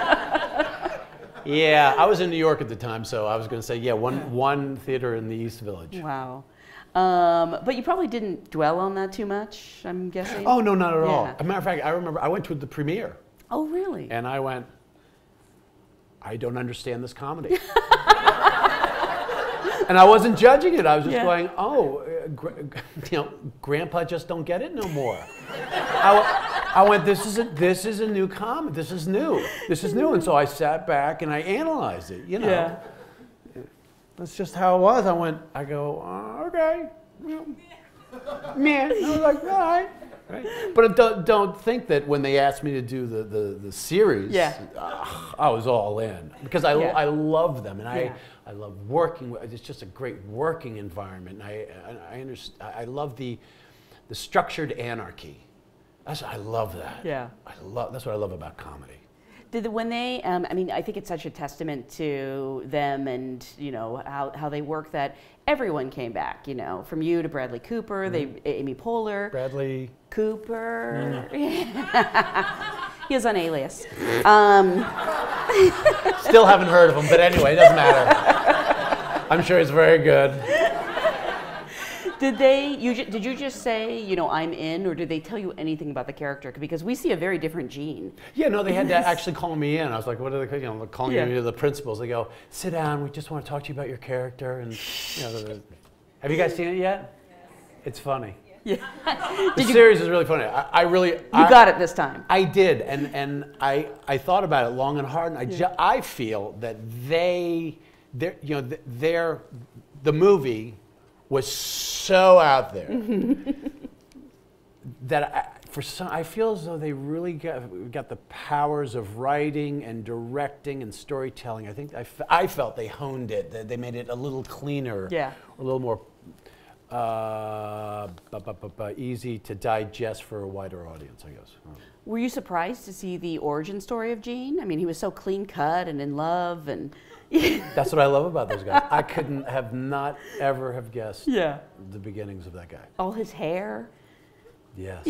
Yeah, I was in New York at the time, so I was going to say, yeah, one one theater in the East Village. Wow. Um, but you probably didn't dwell on that too much, I'm guessing? Oh, no, not at yeah. all. As a matter of fact, I remember I went to the premiere. Oh, really? And I went, I don't understand this comedy. And I wasn't judging it. I was just yeah. going, oh, uh, gr you know, Grandpa just don't get it no more. I, I went, this is a this is a new comedy. This is new. This is new. And so I sat back and I analyzed it. You know, yeah. that's just how it was. I went, I go, oh, okay, man. I was like, all right. Right? But don't, don't think that when they asked me to do the, the, the series, yeah. uh, I was all in. Because I, yeah. I love them, and I, yeah. I love working with, it's just a great working environment. And I, I, understand, I love the, the structured anarchy. That's, I love that. Yeah. I love, that's what I love about comedy. Did the, when they, um, I mean, I think it's such a testament to them and, you know, how, how they work that everyone came back, you know, from you to Bradley Cooper, mm. they, Amy Poehler. Bradley Cooper. Mm. He was on Alias. Um. Still haven't heard of him, but anyway, it doesn't matter. I'm sure he's very good. Did they, you, did you just say, you know, I'm in, or did they tell you anything about the character? Because we see a very different Gene. Yeah, no, they had to actually call me in. I was like, what are they, you know, calling yeah. me to the principals. They go, sit down, we just want to talk to you about your character. And, you know, have you guys seen it yet? Yes. It's funny. Yes. Yeah. The Did series is really funny. I, I really you I, got it this time. I did, and and I I thought about it long and hard, and I Yeah. ju- I feel that they they you know their the movie was so out there that I, for some I feel as though they really got got the powers of writing and directing and storytelling. I think I, f- I felt they honed it. That they made it a little cleaner, Yeah. a little more. Uh, bu- bu- bu- bu- easy to digest for a wider audience, I guess. Uh, Were you surprised to see the origin story of Gene? I mean, he was so clean cut and in love, and That's what I love about those guys. I couldn't have not ever have guessed yeah, the beginnings of that guy. all his hair, Yes.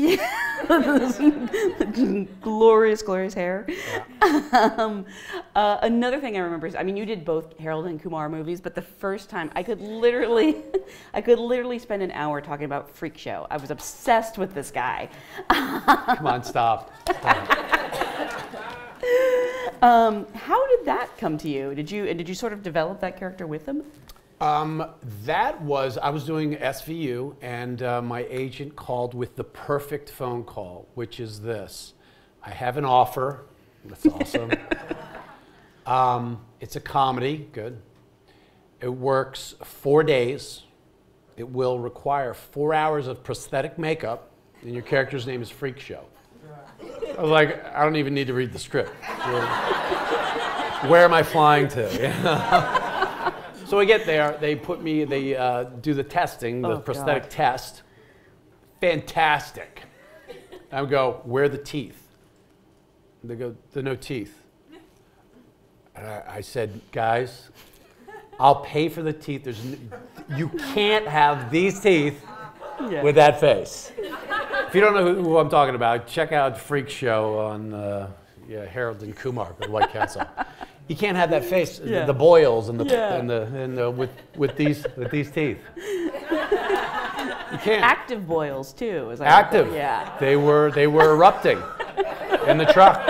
glorious, glorious hair. Yeah. Um, uh, another thing I remember is, I mean, you did both Harold and Kumar movies, but the first time I could literally, I could literally spend an hour talking about Freak Show. I was obsessed with this guy. Come on, stop. Stop. Um, how did that come to you? Did you and did you sort of develop that character with him? Um, that was, I was doing S V U, and uh, my agent called with the perfect phone call, which is this. I have an offer. That's awesome. um, it's a comedy. Good. It works four days. It will require four hours of prosthetic makeup, and your character's name is Freak Show. I was like, I don't even need to read the script. Where am I flying to? So I get there, they put me, they uh, do the testing, the Oh, prosthetic God. test. Fantastic. I go, where are the teeth? They go, there are no teeth. And I, I said, guys, I'll pay for the teeth. There's n- you can't have these teeth Yeah. with that face. If you don't know who, who I'm talking about, check out Freak Show on uh, yeah, Harold and Kumar with White Castle. You can't have that face, Yeah. the, the boils and the Yeah. and the and the with with these with these teeth. You can't. Active boils too, as I Active. recall. Yeah. They were they were erupting in the truck.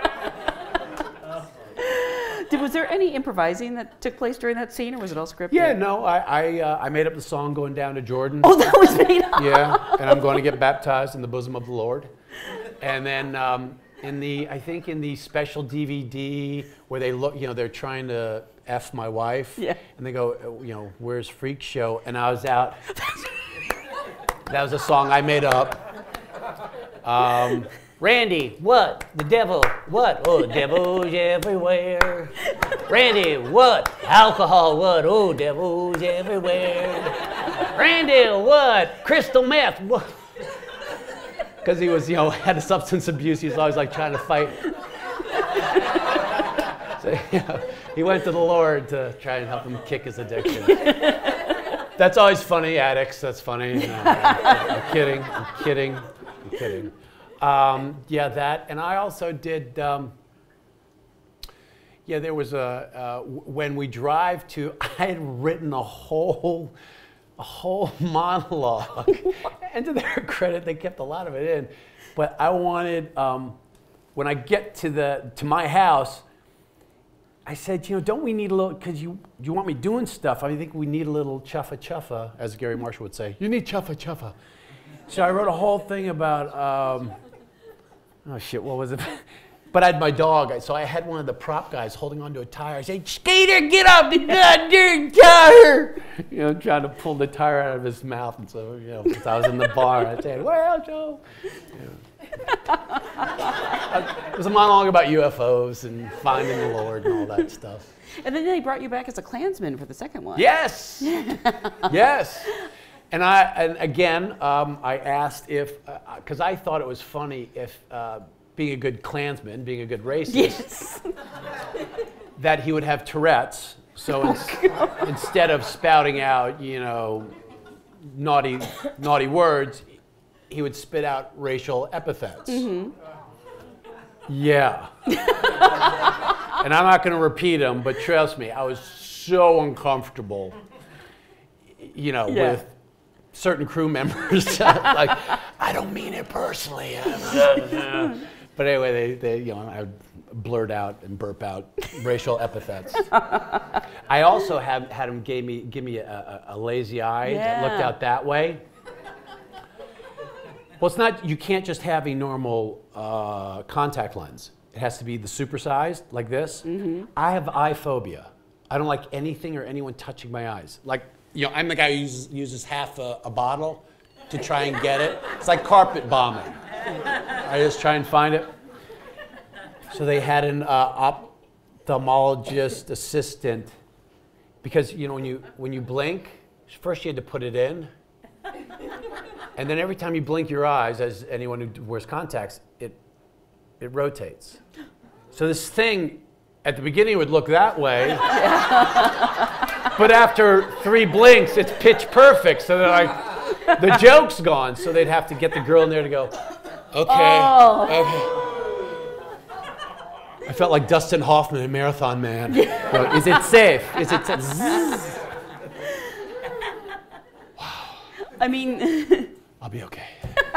Did, was there any improvising that took place during that scene, or was it all scripted? Yeah, no, I I, uh, I made up the song "Going Down to Jordan." Oh, that was made up. Yeah, and I'm going to get baptized in the bosom of the Lord. And then um, in the, I think in the special D V D where they look, you know, they're trying to F my wife. Yeah. And they go, uh, you know, where's Freak Show? And I was out. That was a song I made up. Um, Randy, what? The devil, what? Oh, devil's everywhere. Randy, what? Alcohol, what? Oh, devil's everywhere. Randy, what? Crystal meth, what? Because he was, you know, had a substance abuse. He was always like trying to fight. So, you know, he went to the Lord to try and help him kick his addiction. That's always funny, addicts. That's funny. No, I'm, I'm kidding. I'm kidding. I'm kidding. Um, yeah, that. And I also did. Um, yeah, there was a uh, w- when we drive to. I had written a whole. A whole monologue, and to their credit, they kept a lot of it in. But I wanted, um, when I get to the to my house, I said, you know, don't we need a little? Because you you want me doing stuff. I think we need a little chuffa chuffa, as Gary Marshall would say. You need chuffa chuffa. So I wrote a whole thing about. Um, oh shit, what was it? But I had my dog, so I had one of the prop guys holding onto a tire. I said, Skater, get off the goddamn tire! You know, trying to pull the tire out of his mouth. And so, you know, because I was in the bar, I said, well, Joe. You know. It was a monologue about U F Os and finding the Lord and all that stuff. And then they brought you back as a Klansman for the second one. Yes! Yes! And I, and again, um, I asked if, because uh, I thought it was funny if, uh, being a good Klansman, being a good racist, Yes. that he would have Tourette's. So Oh, ins- instead of spouting out, you know, naughty, naughty words, he would spit out racial epithets. Mm-hmm. Yeah. And I'm not going to repeat them, but trust me, I was so uncomfortable, you know, Yeah. with certain crew members. Like, I don't mean it personally. But anyway, they, they, you know, I would blurt out and burp out racial epithets. I also have had him give me give me a, a, a lazy eye that looked Yeah. out that way. Well, it's not, you can't just have a normal uh, contact lens. It has to be the supersized, like this. Mm-hmm. I have eye phobia. I don't like anything or anyone touching my eyes. Like, you know, I'm the guy who uses, uses half a, a bottle to try and get it. It's like carpet bombing. I just try and find it. So they had an uh, ophthalmologist assistant, because, you know, when you, when you blink, first you had to put it in. And then every time you blink your eyes, as anyone who wears contacts, it, it rotates. So this thing, at the beginning, would look that way. But after three blinks, it's pitch perfect. So they're like, the joke's gone. So they'd have to get the girl in there to go, okay, oh. okay. I felt like Dustin Hoffman in Marathon Man. Go, is it safe? Is it safe? I mean... I'll be okay.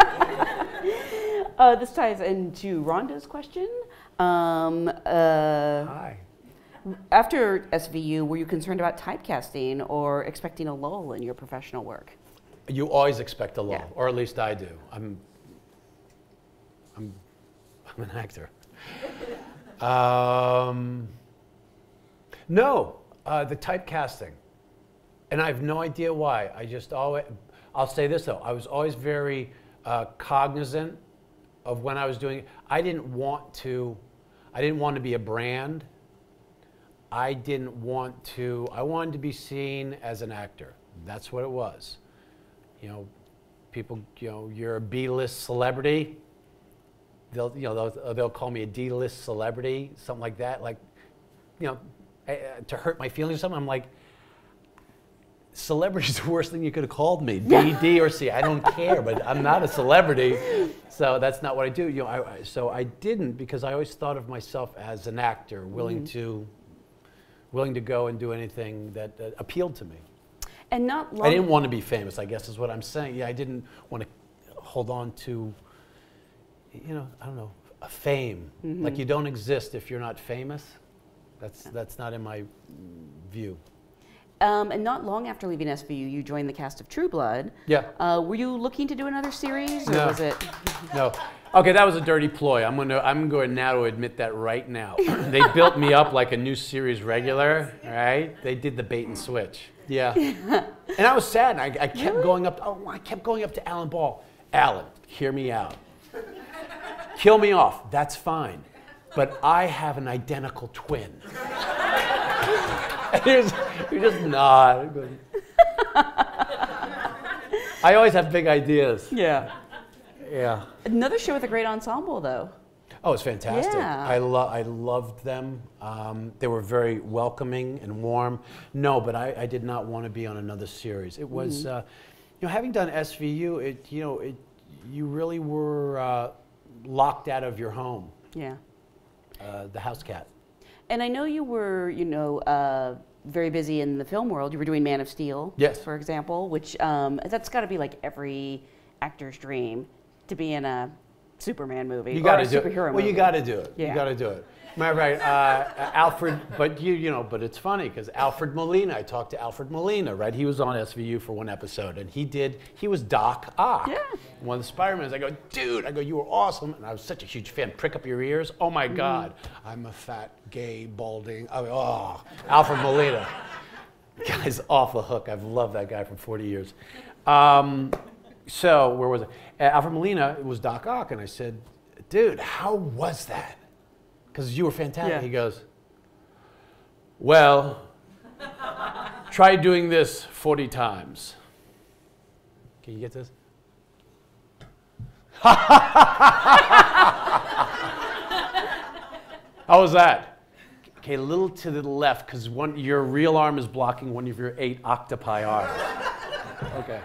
uh, this ties into Rhonda's question. Um, uh, Hi. After S V U, were you concerned about typecasting or expecting a lull in your professional work? You always expect a lull, Yeah. or at least I do. I'm, I'm, I'm an actor. um, no, uh, the typecasting, and I have no idea why. I just always. I'll say this though, I was always very uh, cognizant of when I was doing it. I didn't want to, I didn't want to be a brand. I didn't want to, I wanted to be seen as an actor. That's what it was. You know, people, you know, you're a B-list celebrity. They'll, you know, they'll, they'll call me a D-list celebrity, something like that. Like, you know, uh, to hurt my feelings or something. I'm like, celebrity is the worst thing you could have called me, D, D, or C. I don't care, but I'm not a celebrity, so that's not what I do. You know, I, I, so I didn't, because I always thought of myself as an actor, willing mm-hmm. to, willing to go and do anything that, that appealed to me. And not long I didn't want to be famous, I guess is what I'm saying. Yeah, I didn't want to hold on to, you know, I don't know, a fame. Mm-hmm. Like, you don't exist if you're not famous. That's that's not in my view. Um, and not long after leaving S V U, you joined the cast of True Blood. Yeah. Uh, were you looking to do another series, or no. was it? No. Okay, that was a dirty ploy. I'm gonna I'm going now to admit that right now. They built me up like a new series regular, right? They did the bait and switch. Yeah. And I was sad. And I, I kept really? going up. Oh, I kept going up to Alan Ball. Alan, hear me out. Kill me off. That's fine. But I have an identical twin. And he was, he was just not. I always have big ideas. Yeah. Yeah. Another show with a great ensemble, though. Oh, it's fantastic. Yeah. I, lo I loved them. Um, they were very welcoming and warm. No, but I, I did not want to be on another series. It was, mm-hmm. uh, you know, having done S V U, it, you know, it, you really were uh, locked out of your home. Yeah. Uh, the house cat. And I know you were, you know, uh, very busy in the film world. You were doing Man of Steel, yes, for example, which um, that's got to be like every actor's dream, to be in a Superman movie you or gotta a do superhero it. Well, movie. you got to do it. Yeah. You got to do it. Right, right. Uh, Alfred, but you, you know, but it's funny because Alfred Molina. I talked to Alfred Molina, right? He was on S V U for one episode, and he did. He was Doc Ock. Yeah. One of the Spider-Mans. I go, dude. I go, you were awesome, and I was such a huge fan. Prick up your ears. Oh my mm. God, I'm a fat, gay, balding. I mean, oh, Alfred Molina. Guy's off the hook. I've loved that guy for forty years. Um, so where was it? Uh, Alfred Molina was Doc Ock, and I said, dude, how was that? Because you were fantastic. Yeah. He goes, well, try doing this forty times. Can you get this? How was that? Okay, a little to the left, because one your real arm is blocking one of your eight octopi arms. Okay.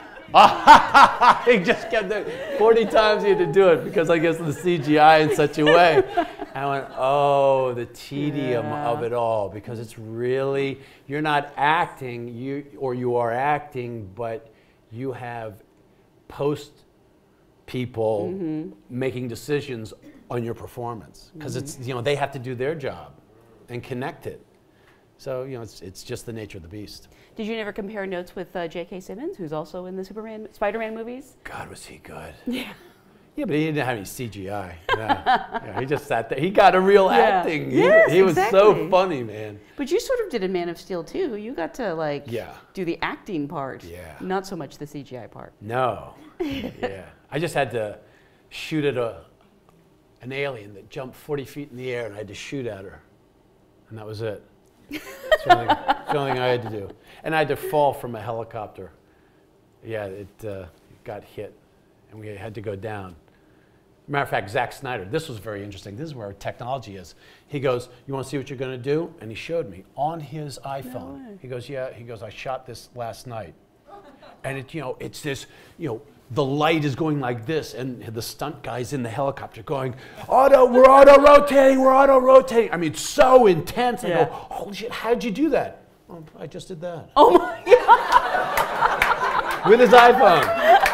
He just kept doing it. forty times he had to do it because I guess of the C G I in such a way. And I went, oh, the tedium yeah. of it all, because it's really, you're not acting, you or you are acting, but you have post people mm-hmm. making decisions on your performance, because mm-hmm. it's, you know, they have to do their job and connect it. So, you know, it's, it's just the nature of the beast. Did you never compare notes with uh, J K. Simmons, who's also in the Superman, Spider-Man movies? God, was he good. Yeah. Yeah, but he didn't have any C G I. Yeah. Yeah, he just sat there. He got a real Yeah. acting. He, Yes, he was exactly. so funny, man. But you sort of did in Man of Steel too. You got to like Yeah. do the acting part, Yeah. not so much the C G I part. No. Yeah. I just had to shoot at a an alien that jumped forty feet in the air, and I had to shoot at her. And that was it. That's the only, the only thing I had to do. And I had to fall from a helicopter. Yeah, it uh, got hit, and we had to go down. Matter of fact, Zack Snyder, this was very interesting. This is where technology is. He goes, you want to see what you're going to do? And he showed me on his iPhone. No way. He goes, yeah. He goes, I shot this last night. And it, you know, it's this, you know, the light is going like this, and the stunt guy's in the helicopter going, auto, we're auto rotating, we're auto rotating. I mean, it's so intense. I Yeah. go, holy shit, how'd you do that? Oh, I just did that. Oh my God! With his iPhone.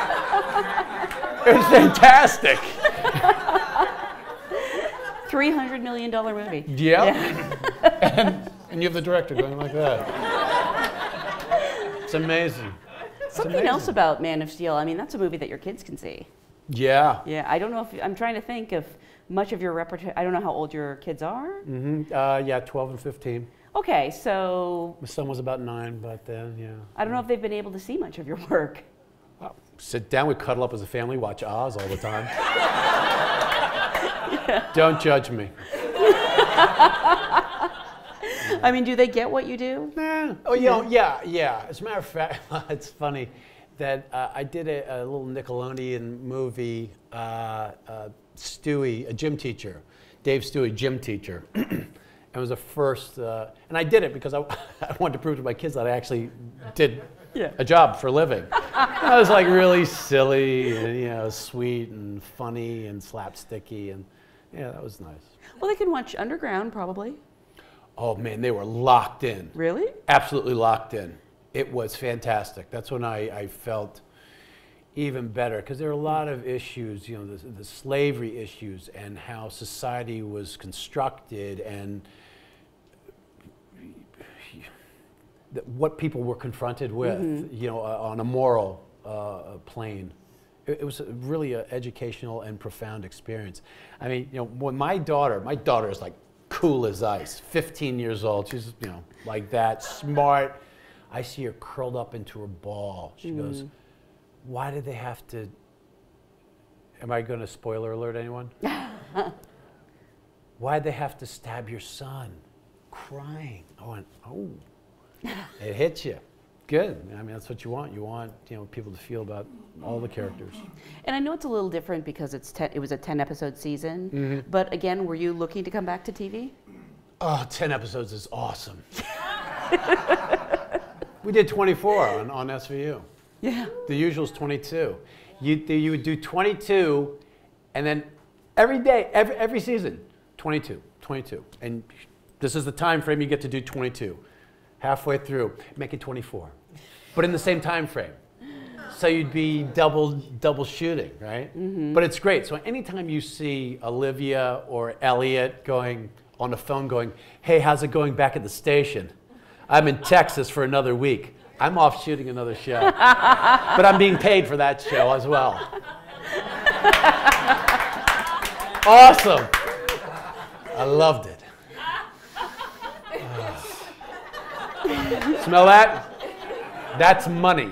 It was fantastic. three hundred million dollar movie. Yeah. Yeah. and, and you have the director going like that. It's amazing. It's Something amazing. else about Man of Steel. I mean, that's a movie that your kids can see. Yeah. Yeah, I don't know if I'm trying to think of much of your repertoire. I don't know how old your kids are. Mm-hmm. Uh, yeah, twelve and fifteen. Okay, so My son was about nine, but then, yeah. I don't know if they've been able to see much of your work. Well, sit down, we cuddle up as a family, watch Oz all the time. Yeah. Don't judge me. I mean, do they get what you do? Nah. Oh, you know, yeah, yeah. As a matter of fact, it's funny that uh, I did a, a little Nickelodeon movie, uh, uh, Stewie, a gym teacher, Dave Stewie, gym teacher. It was the first, uh, and I did it because I, I wanted to prove to my kids that I actually did Yeah. a job for a living. I was like really silly and, you know, sweet and funny and slapsticky, and yeah, that was nice. Well, they can watch Underground probably. Oh man, they were locked in. Really? Absolutely locked in. It was fantastic. That's when I, I felt even better, because there are a lot of issues, you know, the, the slavery issues and how society was constructed, and the, what people were confronted with, mm-hmm. you know, uh, on a moral uh, plane. It, it was a really an educational and profound experience. I mean, you know, when my daughter, my daughter is like cool as ice, fifteen years old, she's, you know, like that, smart. I see her curled up into her ball. She mm. goes, why did they have to, am I going to spoiler alert anyone? Why'd they have to stab your son? Crying. I went, oh, it hits you. Good. I mean, that's what you want. You want, you know, people to feel about all the characters. And I know it's a little different because it's ten, it was a ten episode season, mm-hmm. but again, were you looking to come back to T V? Oh, ten episodes is awesome. We did twenty-four on, on S V U. Yeah. The usual is twenty-two. You, you would do twenty-two, and then every day, every, every season, twenty-two, twenty-two. And this is the time frame you get to do twenty-two. Halfway through, make it twenty-four. But in the same time frame. So you'd be double, double shooting, right? Mm-hmm. But it's great. So anytime you see Olivia or Elliot going on the phone going, hey, how's it going back at the station? I'm in Texas for another week. I'm off shooting another show. But I'm being paid for that show as well. Awesome. I loved it. Uh, smell that? That's money.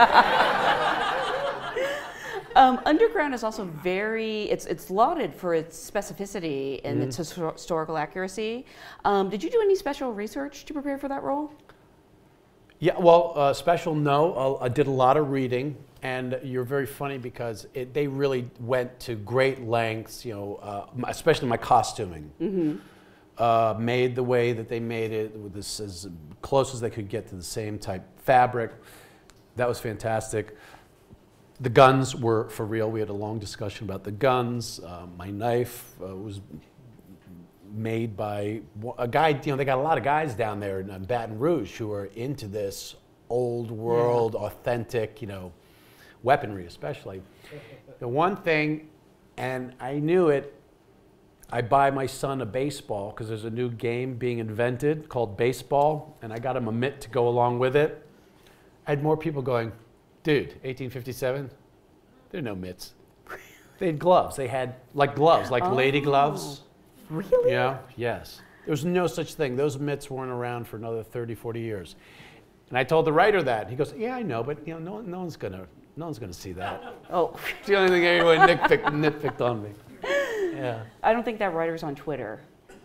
Um, Underground is also very, it's, it's lauded for its specificity and mm. its histor- historical accuracy. Um, did you do any special research to prepare for that role? Yeah, well, uh, special, no. I did a lot of reading, and you're very funny because it, they really went to great lengths, you know, uh, especially my costuming. Mm-hmm. Uh, made the way that they made it, with this as close as they could get to the same type fabric. That was fantastic. The guns were for real. We had a long discussion about the guns. Uh, my knife uh, was made by a guy, you know, they got a lot of guys down there in Baton Rouge who are into this old world, yeah. authentic, you know, weaponry especially. The one thing, and I knew it, I buy my son a baseball because there's a new game being invented called baseball, and I got him a mitt to go along with it. I had more people going, dude, eighteen fifty-seven, there are no mitts. They had gloves. They had like gloves, like oh, lady gloves. Really? Yeah, yes. There was no such thing. Those mitts weren't around for another thirty, forty years. And I told the writer that. He goes, yeah, I know, but you know, no, no one's gonna, no one's gonna see that. Oh. It's the only thing anyone nitpicked, nitpicked on me. Yeah. I don't think that writer's on Twitter.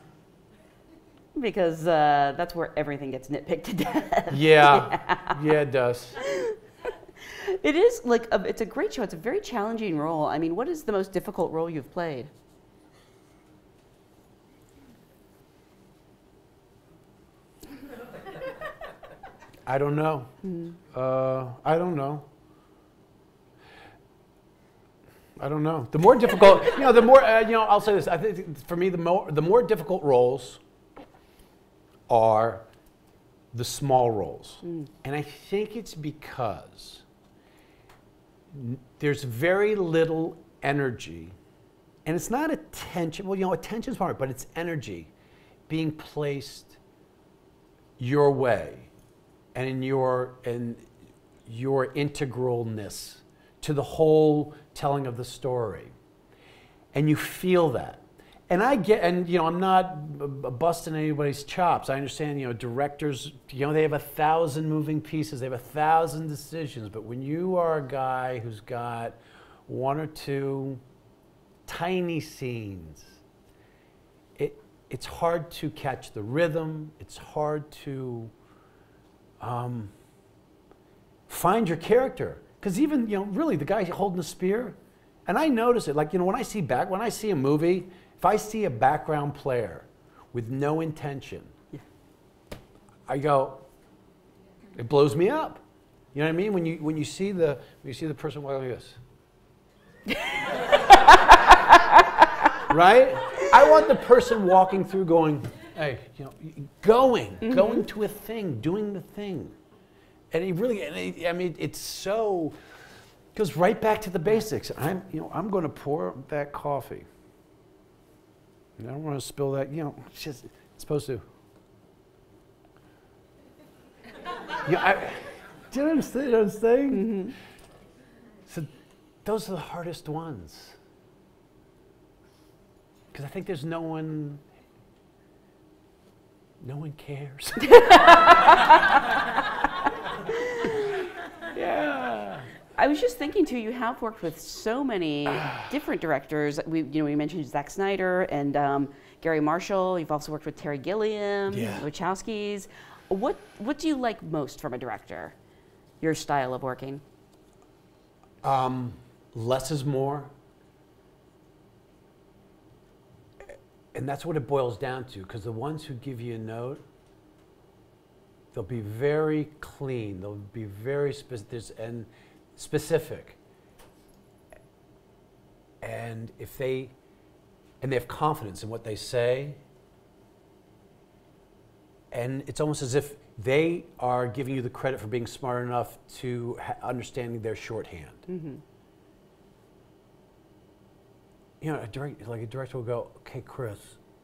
Because uh, that's where everything gets nitpicked to death. Yeah, yeah, yeah it does. It is like, a, it's a great show. It's a very challenging role. I mean, what is the most difficult role you've played? I don't know. Mm-hmm. uh, I don't know. I don't know. The more difficult, you know, the more, uh, you know, I'll say this. I think for me, the more, the more difficult roles are the small roles. Mm. And I think it's because n- there's very little energy. And it's not attention, well, you know, attention is part, but it's energy being placed your way and in your, in your integralness to the whole telling of the story. And you feel that. And I get, and you know, I'm not b- b- busting anybody's chops. I understand, you know, directors, you know, they have a thousand moving pieces, they have a thousand decisions, but when you are a guy who's got one or two tiny scenes, it, it's hard to catch the rhythm, it's hard to um, find your character. Because even, you know, really, the guy holding the spear, and I notice it, like, you know, when I see back, when I see a movie, if I see a background player with no intention, yeah. I go, it blows me up. You know what I mean? When you when you see the when you see the person walking like this, right? I want the person walking through going, hey, you know, going, mm-hmm. going to a thing, doing the thing. And it really, and it, I mean, it's so, goes right back to the basics. I'm, you know, I'm going to pour that coffee. I don't want to spill that, you know, it's just, it's supposed to. You know, I, do you understand what I'm saying? Mm-hmm. So those are the hardest ones. Because I think there's no one, no one cares. Yeah. I was just thinking too, you have worked with so many different directors. We, you know, we mentioned Zack Snyder and um, Gary Marshall. You've also worked with Terry Gilliam, yeah. Wachowskis. What What do you like most from a director? Your style of working? Um, less is more. And that's what it boils down to, because the ones who give you a note, they'll be very clean. They'll be very specific and specific. And if they, and they have confidence in what they say, and it's almost as if they are giving you the credit for being smart enough to ha- understanding their shorthand. Mm-hmm. You know, a direct, like a director will go, okay, Chris.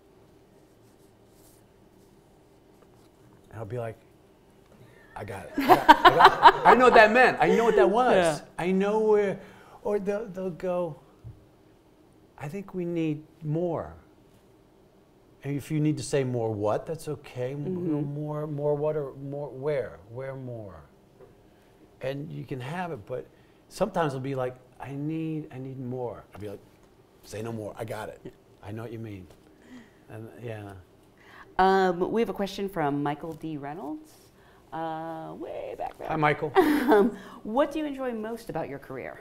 And I'll be like, I got it. I, got, I, got it. I know what that meant. I know what that was. Yeah. I know where, or they'll, they'll go, I think we need more. And if you need to say more what, that's okay. Mm-hmm. More, more what, or more where? Where more? And you can have it, but sometimes it'll be like, I need, I need more. I'll be like, say no more. I got it. I know what you mean. And yeah. Um, we have a question from Michael D. Reynolds. Uh, way back there. Hi, Michael. um, what do you enjoy most about your career?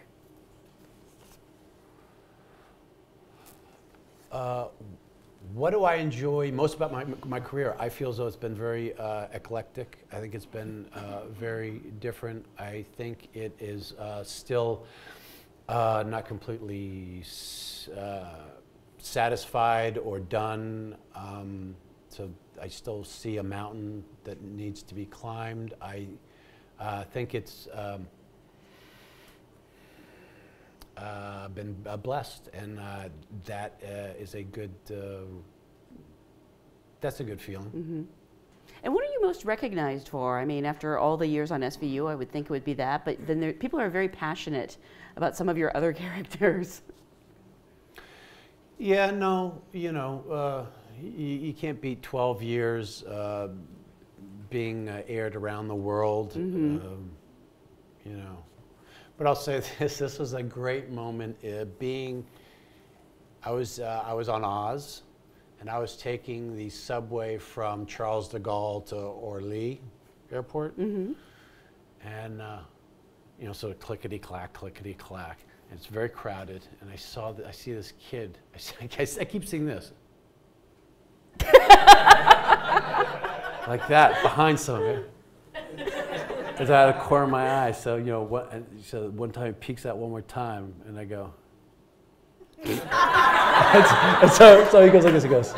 Uh, what do I enjoy most about my, my career? I feel as though it's been very uh, eclectic. I think it's been uh, very different. I think it is uh, still uh, not completely uh, satisfied or done. Um, so I still see a mountain that needs to be climbed. I uh, think it's um, uh, uh, been uh, blessed, and uh, that uh, is a good. Uh, that's a good feeling. Mm-hmm. And what are you most recognized for? I mean, after all the years on S V U, I would think it would be that, but then there, people are very passionate about some of your other characters. Yeah, no, you know, uh, you, you can't beat twelve years uh, being uh, aired around the world, mm-hmm. um, you know. But I'll say this, this was a great moment uh, being, I was, uh, I was on Oz, and I was taking the subway from Charles de Gaulle to Orly Airport, mm-hmm. and, uh, you know, sort of clickety-clack, clickety-clack. And it's very crowded, and I saw that I see this kid. I, I, I keep seeing this, like that behind someone. It's out of the corner of my eye. So you know what? And so one time he peeks out one more time, and I go. and, and so, so he goes like this. He goes.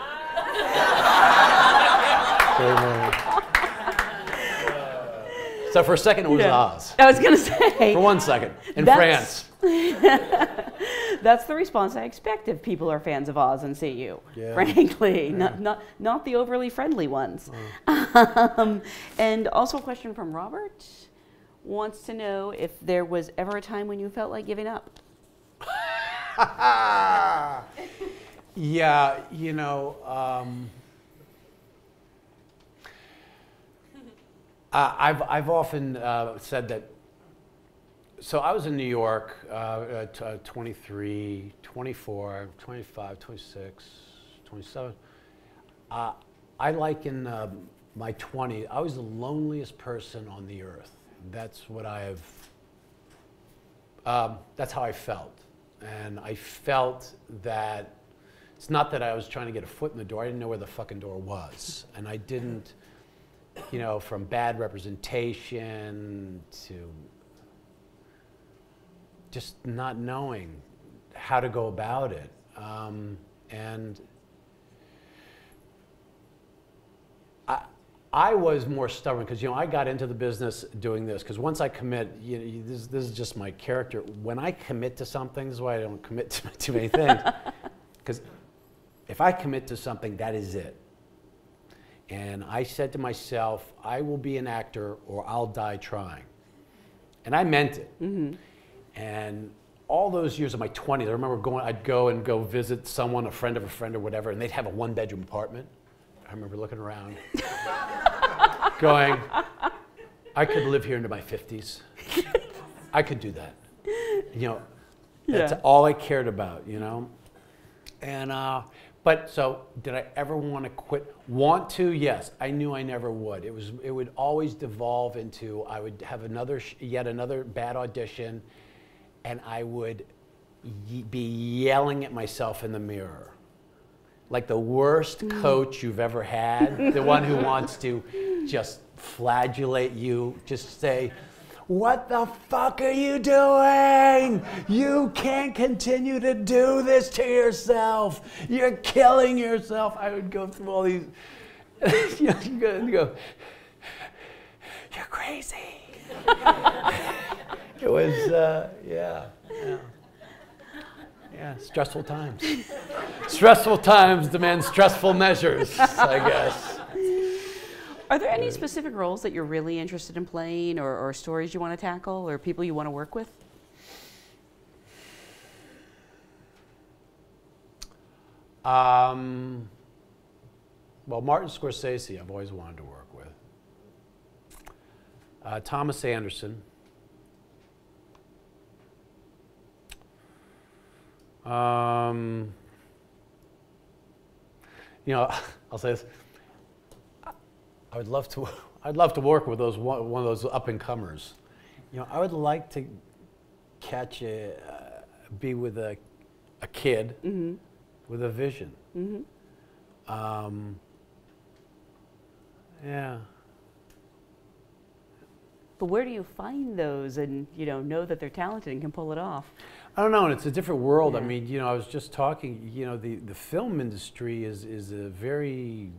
So for a second, it was yeah. Oz. I was going to say. For one second, in France. That's the response I expect if people are fans of Oz and see you, yeah. frankly, yeah. Not, not, not the overly friendly ones. Oh. Um, and also a question from Robert, wants to know if there was ever a time when you felt like giving up. Yeah, you know, um, uh, I've, I've often uh, said that. So I was in New York uh, at uh, twenty-three, twenty-four, twenty-five, twenty-six, twenty-seven. Uh, I like in uh, my twenties, I was the loneliest person on the earth. That's what I have, um, that's how I felt. And I felt that, it's not that I was trying to get a foot in the door, I didn't know where the fucking door was. And I didn't, you know, from bad representation to just not knowing how to go about it. Um, and I, I was more stubborn because, you know, I got into the business doing this because once I commit, you know, you, this, this is just my character. When I commit to something, this is why I don't commit to too many things. Because if I commit to something, that is it. And I said to myself, I will be an actor or I'll die trying. And I meant it. Mm-hmm. And all those years of my twenties, I remember going, I'd go and go visit someone, a friend of a friend or whatever, and they'd have a one bedroom apartment. I remember looking around, going, I could live here into my fifties. I could do that. You know, that's yeah. all I cared about, you know? And, uh, but so did I ever want to quit? Want to? Yes. I knew I never would. It was, it would always devolve into, I would have another, sh yet another bad audition, and I would ye be yelling at myself in the mirror. Like the worst coach you've ever had, the one who wants to just flagellate you, just say, what the fuck are you doing? You can't continue to do this to yourself. You're killing yourself. I would go through all these, you know, you go, you go, you're crazy. It was, uh, yeah, yeah, yeah, stressful times. Stressful times demand stressful measures, I guess. Are there any specific roles that you're really interested in playing, or, or stories you want to tackle, or people you want to work with? Um, well, Martin Scorsese, I've always wanted to work with. Uh, Thomas Anderson. Um, you know, I'll say this. I would love to. I'd love to work with those one, one of those up and comers. You know, I would like to catch a, uh, be with a, a kid mm-hmm. with a vision. Mm-hmm. um, yeah. But where do you find those, and you know, know that they're talented and can pull it off? I don't know, and it's a different world. Yeah. I mean, you know, I was just talking. You know, the the film industry is is a very.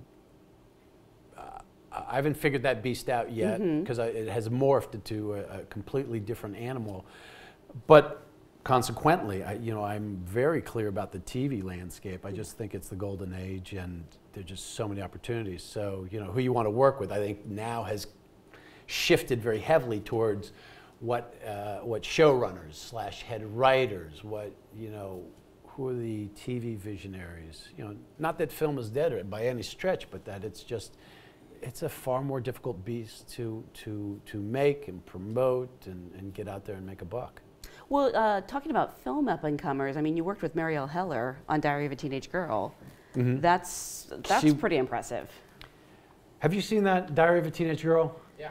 I haven't figured that beast out yet because mm-hmm. it has morphed into a, a completely different animal. But consequently, I, you know, I'm very clear about the T V landscape. I just think it's the golden age, and there's just so many opportunities. So, you know, who you want to work with, I think now has shifted very heavily towards what uh, what showrunners slash head writers, what, you know, who are the T V visionaries. You know, not that film is dead by any stretch, but that it's just, it's a far more difficult beast to to to make and promote and, and get out there and make a buck. Well, uh, talking about film up-and-comers, I mean, you worked with Marielle Heller on Diary of a Teenage Girl. Mm-hmm. That's that's she, pretty impressive. Have you seen that, Diary of a Teenage Girl? Yeah.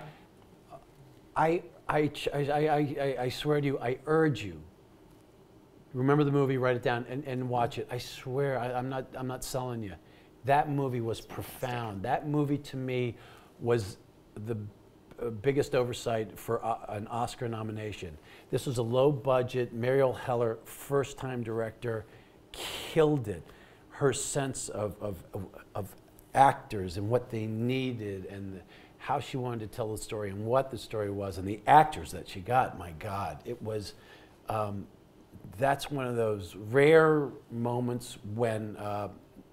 I, I, I, I, I, I swear to you, I urge you, remember the movie, write it down, and, and watch it. I swear, I, I'm not, I'm not selling you. That movie was profound. That movie, to me, was the uh, biggest oversight for uh, an Oscar nomination. This was a low-budget, Marielle Heller, first-time director, killed it. Her sense of, of, of, of actors and what they needed, and the, how she wanted to tell the story and what the story was, and the actors that she got, my God, it was, um, that's one of those rare moments when uh,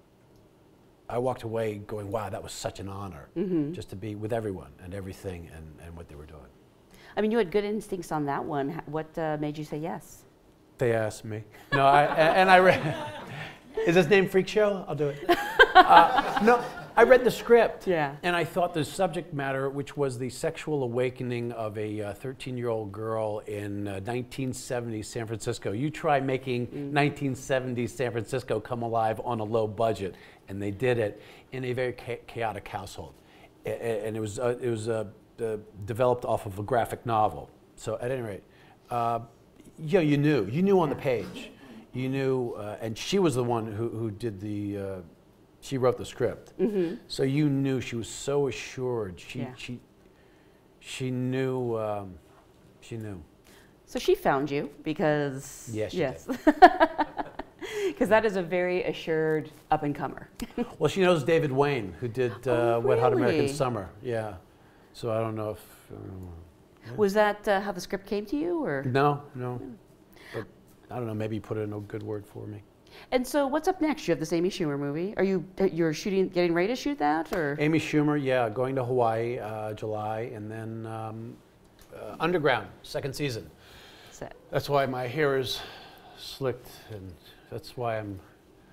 I walked away going, wow, that was such an honor, mm-hmm. just to be with everyone and everything and, and what they were doing. I mean, you had good instincts on that one. What uh, made you say yes? They asked me. No, I, and I read, is this name Freak Show? I'll do it. Uh, no. I read the script, yeah. and I thought the subject matter, which was the sexual awakening of a thirteen-year-old uh, girl in uh, nineteen seventies San Francisco. You try making mm. nineteen seventies San Francisco come alive on a low budget, and they did it in a very cha chaotic household. A and it was, uh, it was uh, uh, developed off of a graphic novel. So at any rate, uh, you know, you knew. You knew on the page. You knew, uh, and she was the one who, who did the... Uh, She wrote the script, mm-hmm. so you knew she was so assured. She yeah. she she knew um, she knew. So she found you because yes, she yes, because that is a very assured up and comer. Well, she knows David Wayne, who did uh, oh, Wet Hot really? American Summer. Yeah, so I don't know if. Uh, yeah. Was that uh, how the script came to you, or no, no, but I don't know. Maybe you put in a good word for me. And so, what's up next? You have this Amy Schumer movie. Are you you're shooting, getting ready to shoot that, or? Amy Schumer, yeah, going to Hawaii, uh, July, and then um, uh, Underground, second season. Set. That's why my hair is slicked, and that's why I'm.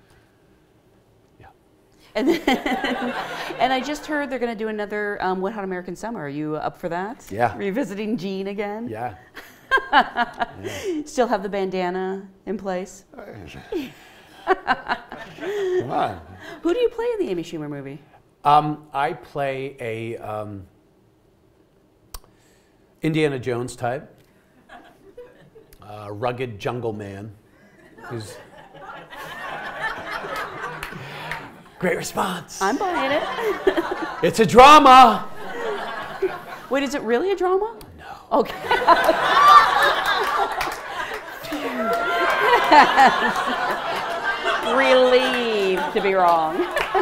Yeah. And then, and I just heard they're going to do another um, Wet Hot American Summer. Are you up for that? Yeah. Revisiting Gene again. Yeah. Yeah. Still have the bandana in place? Come on. Who do you play in the Amy Schumer movie? Um, I play a um, Indiana Jones type, uh, rugged jungle man, who's great response. I'm buying it. It's a drama. Wait, is it really a drama? No. Okay. Relieved to be wrong.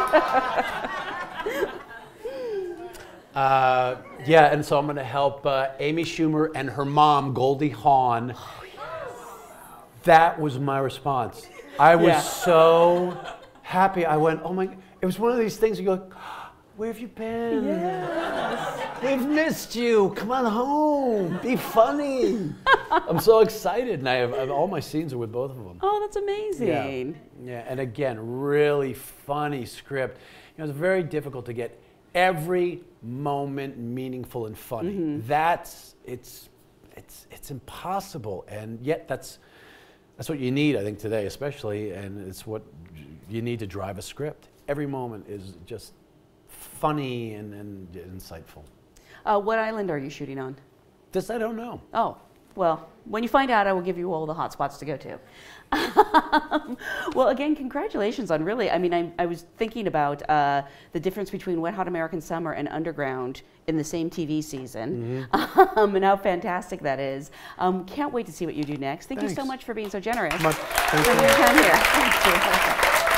uh, yeah, and so I'm going to help uh, Amy Schumer and her mom, Goldie Hawn. Oh, yes. That was my response. I was yeah. so happy. I went, oh my, it was one of these things you go, where have you been? Yes. We've missed you. Come on home. Be funny. I'm so excited, and I have, I have all my scenes are with both of them. Oh, that's amazing. Yeah. yeah, and again, really funny script. You know, it's very difficult to get every moment meaningful and funny. Mm-hmm. That's it's it's it's impossible, and yet that's that's what you need, I think, today, especially, and it's what you need to drive a script. Every moment is just funny and, and insightful. Uh, what island are you shooting on? This I don't know. Oh, well, when you find out, I will give you all the hot spots to go to. Well, again, congratulations on really, I mean, I, I was thinking about uh, the difference between Wet Hot American Summer and Underground in the same T V season, mm-hmm. um, and how fantastic that is. Um, can't wait to see what you do next. Thank Thanks. you so much for being so generous. Thank you. For your time here. Thank you.